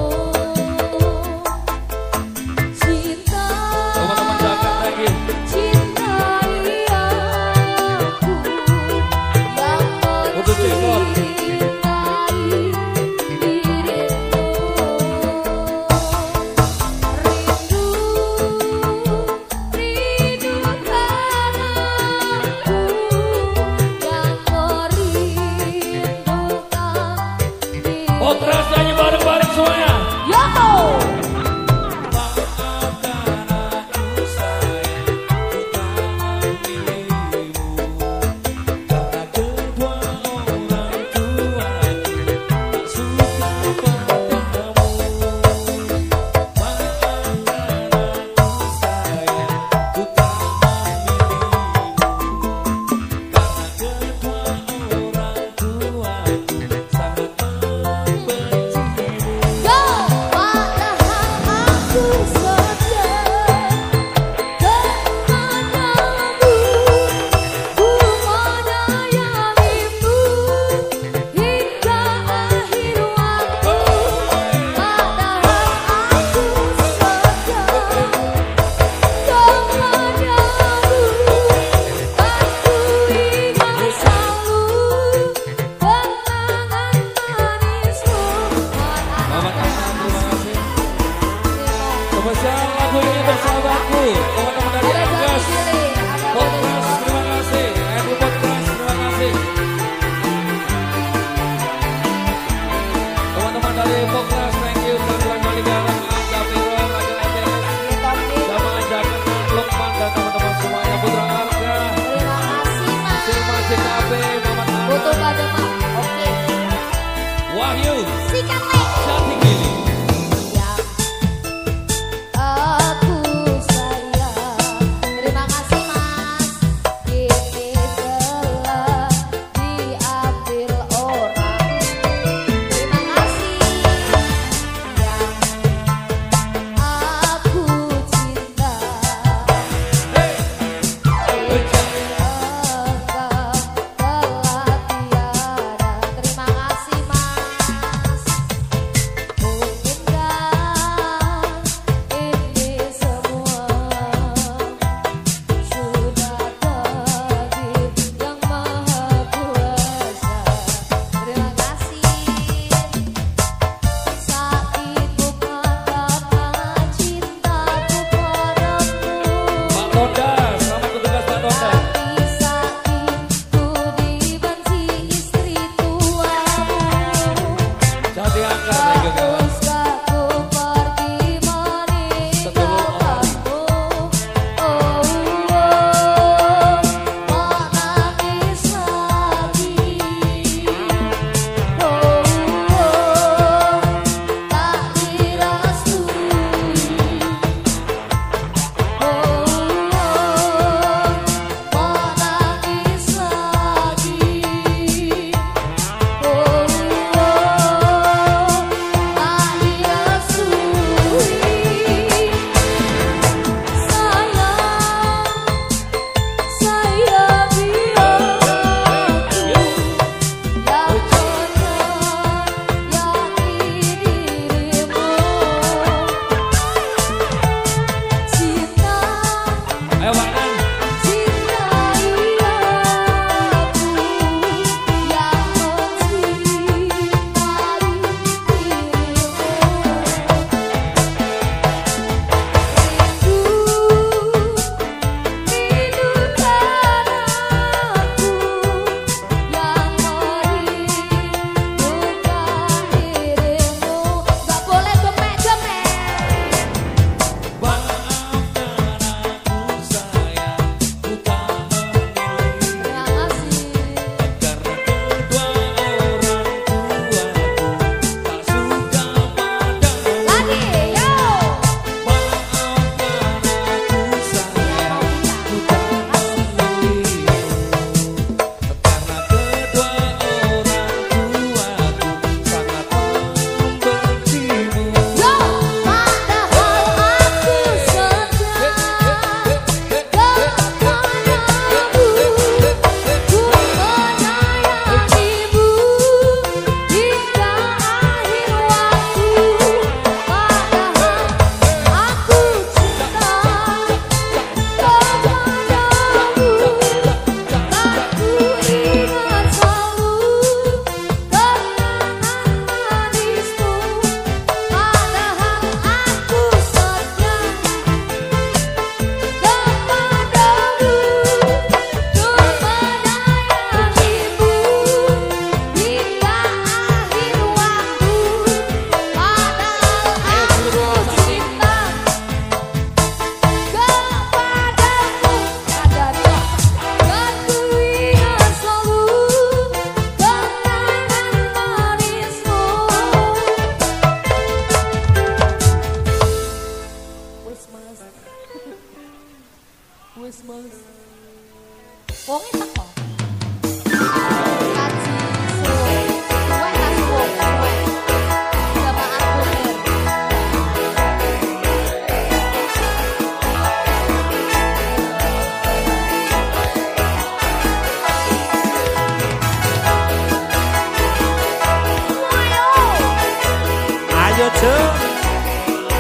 Cinta, Teman-teman Jakarta lagi. cintai aku yang Untuk Cekor. mencintai dirimu. Rindu, rindu padaku yang merindukan dirimu. Potras nyanyi bareng-bareng semuanya. Yoko! Maafkan aku sayang, ku tak memilihmu, karena kedua orang tua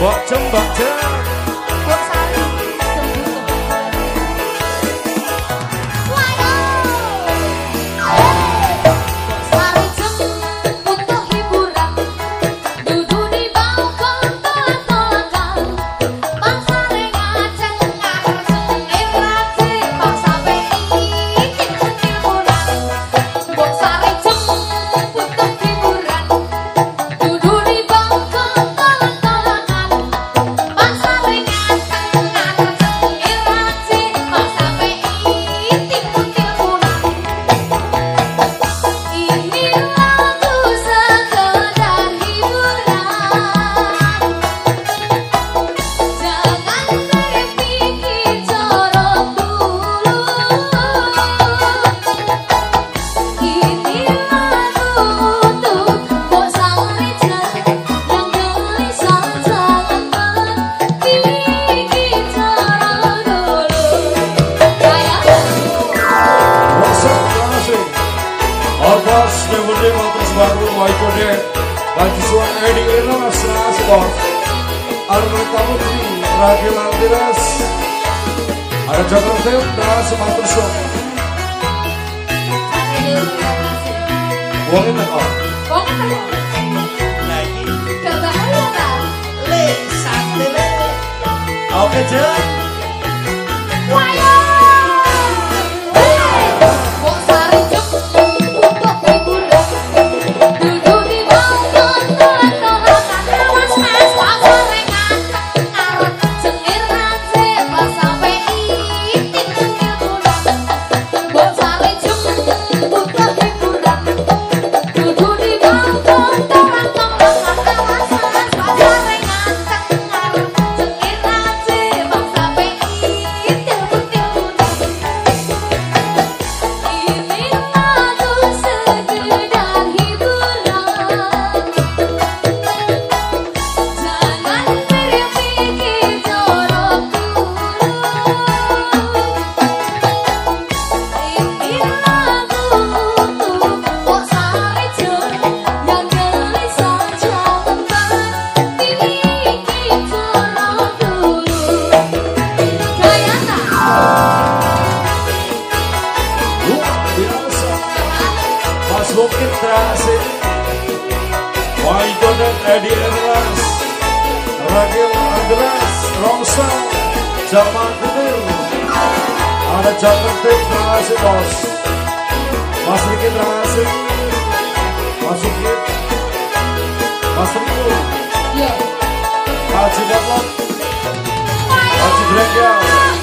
Mbok Jem, Mbok Jem. Mbok Sari baru Waikode mahasiswa Edi Enos Sport Arnold Tamuki Ragil Altiras ada Joker Film dan Sumatera Shop Wongin tak kok? Wongin tak kok? Lagi Gak bahaya tak? Le, santai le Oke Jem Wayo Mbok Sari Jem untuk hiburan duduk di balkon tolak-tolakan awas mas pasarengan arep cengir nanti pas sampai itik tengil bulan Mbok Sari Jem untuk hiburan duduk di balkon tolak-tolakan awas mas pasarengan arep cengir nanti pas sampai itik tengil bulan ini lagu sekedar hiburan jangan berpikir jorok dulu ini lagu untuk Mbok Sari Jem yang gelisah jangan berpikir jorok dulu gaya tak? luar biasa Mas Bukit Terasik Waikode Edi Enos Ragil Andras Rongsa Jamal Kudir ada Joker Film Terasik bos Mas Riki Terasik Mas Bukit Mas Riku Yo Haji Dapot Haji Gregel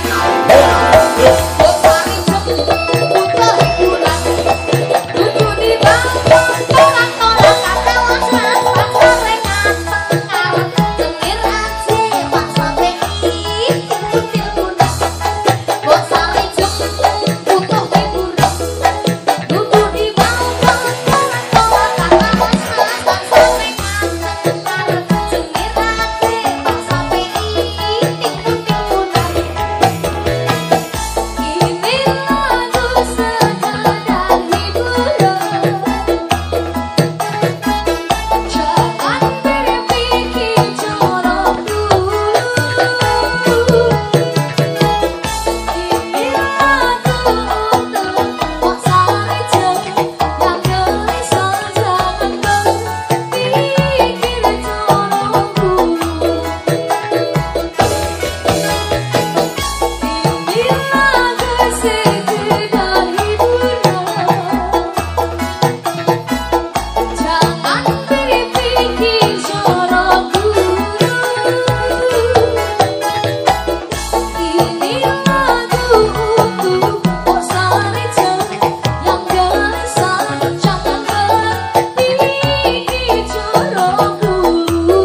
Mbok Sari Jem untuk hiburan duduk di balkon tolak-tolakan awas mas pasarengan arep cengir aja pas sampai itik tengil bulan Mbok Sari Jem untuk hiburan duduk di balkon tolak-tolakan awas mas pasarengan arep cengir aja pas sampai itik tengil bulan ini lagu sekadar hiburan jangan berpikir jorok dulu ini lagu untuk Mbok Sari Jem yang gelisah jangan berpikir jorok dulu ini lagu sekedar hiburan jangan berpikir jorok dulu ini lagu untuk Mbok Sari Jem yang gelisah jangan berpikir jorok dulu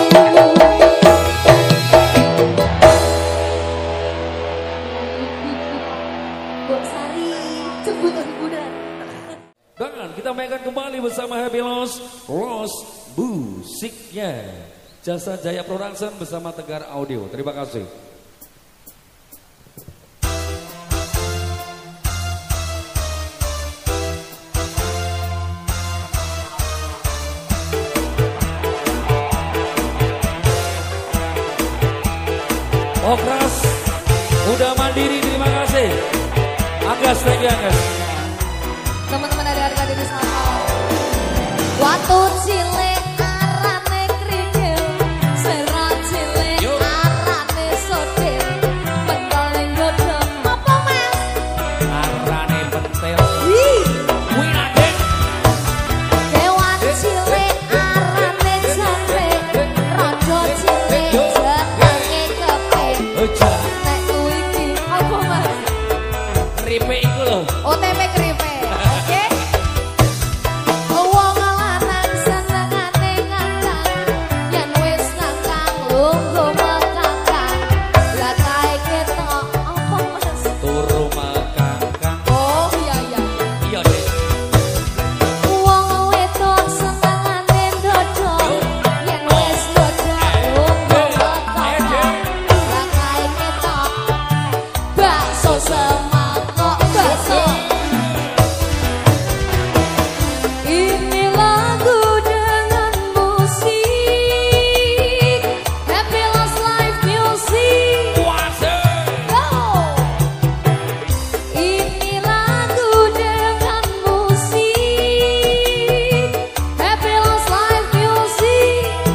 Mbok Sari Jem untuk hiburan Dan kita mainkan kembali bersama Happy Loss Loss musiknya Jasa Jaya Production bersama Tegar Audio. Terima kasih. gas, thank you guys. Teman-teman dari harga diri selamat. Waktu cilik arane krikil, serat cilik arane sodil, penteling godho apa mas? Arane pentil. Kuwi Raden. Kewan cilik arane jangkrik, raja cilik jenenge kepik. Oja. Nek kuwi iki apa mas? Keripik iku lho. O T P keripik. Oke. Wong lanang senengane ngangkang, yen wis ngangkang lungguh mekangkang. Lah kae ketok apa mas? Turu mekangkang. Oh iya iya. Iya, Dek. Wong wedok senengane dodol, yen wis dodol lungguh mekangkang. Lah kae ketok bakso semangkok bakso. Ini lagu dengan musik, Happy Lost Life Music. Puasa. Go! Ini lagu dengan musik, Happy Lost Life Music.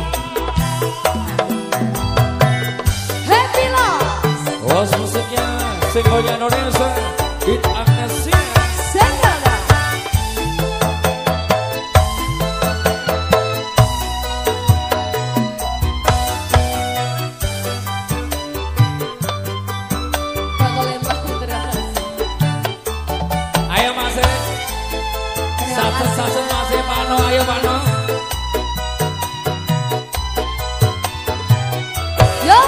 Happy Lost. Los musiknya singlenya Indonesia Hit Amnesia. Senggala. Bakal lempar terus. Ayo Mas. Satu-satu Mas Pano, ayo Pano. Yo!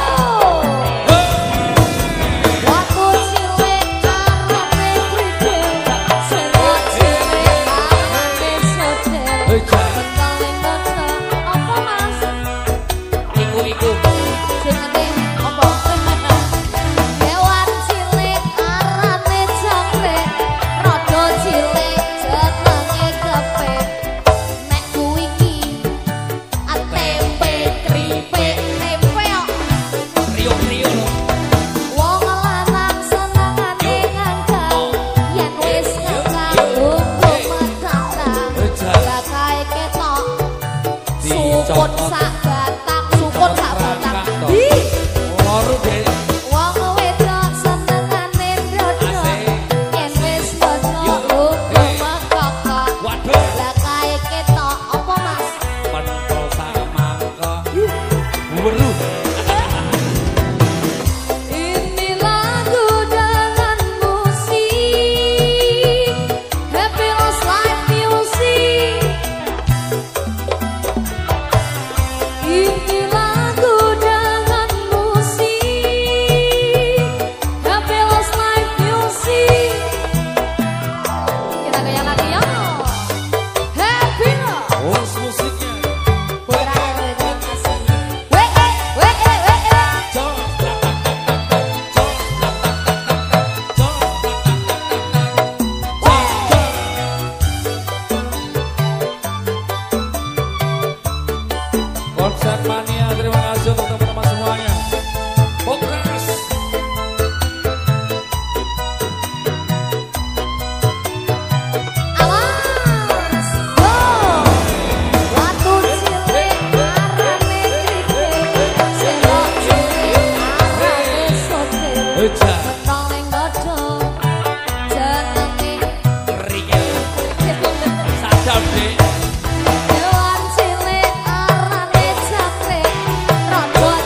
Waktu cilik arane krikil, serat cilik arane sodil. Oja. Penteling godho apa mas? Iku iku. Jenenge apa? Kewan cilik arane jangkrik, rada cilik jenenge kepik. Nek kuwi iki atempe kripik tempe kok. Rio-rio lho. Wong lanang senengane ngangkang, yen wis ngangkang lungguh mekangkang. Lah kae ketok suput sak batang, suput sak batang. Di Loro, Dek. wong wedok senengane dodol, yen wis dodol lungguh mekangkang. Waduh. Lah kae ketok apa mas? Pentol samangka. Weru. Ini lagu dengan musik, Happy Lost Life Music. Ini lagu dengan musik, Happy Lost Life Music. Kita goyang lagi ya. Happy Lost. Los musiknya. Kurang terima kasih. Weh eh, weh eh, weh eh. Jom. Jom. Jom. Konsep mania, terima kasih untuk teman-teman semuanya. Pokras. Awas, go! Waktu cilik arane krikil, selok cilik arane sodil. Oja. Penteling godho jenenge Kerikil. Sadap, Dek. kewan cilik arane jangkrik, rada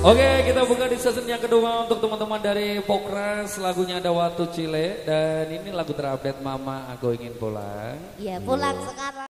Oke, kita buka di season yang kedua untuk teman-teman dari Pokras. Lagunya ada Watu Cile dan ini lagu terupdate Mama Aku Ingin Pulang. Iya, pulang sekarang.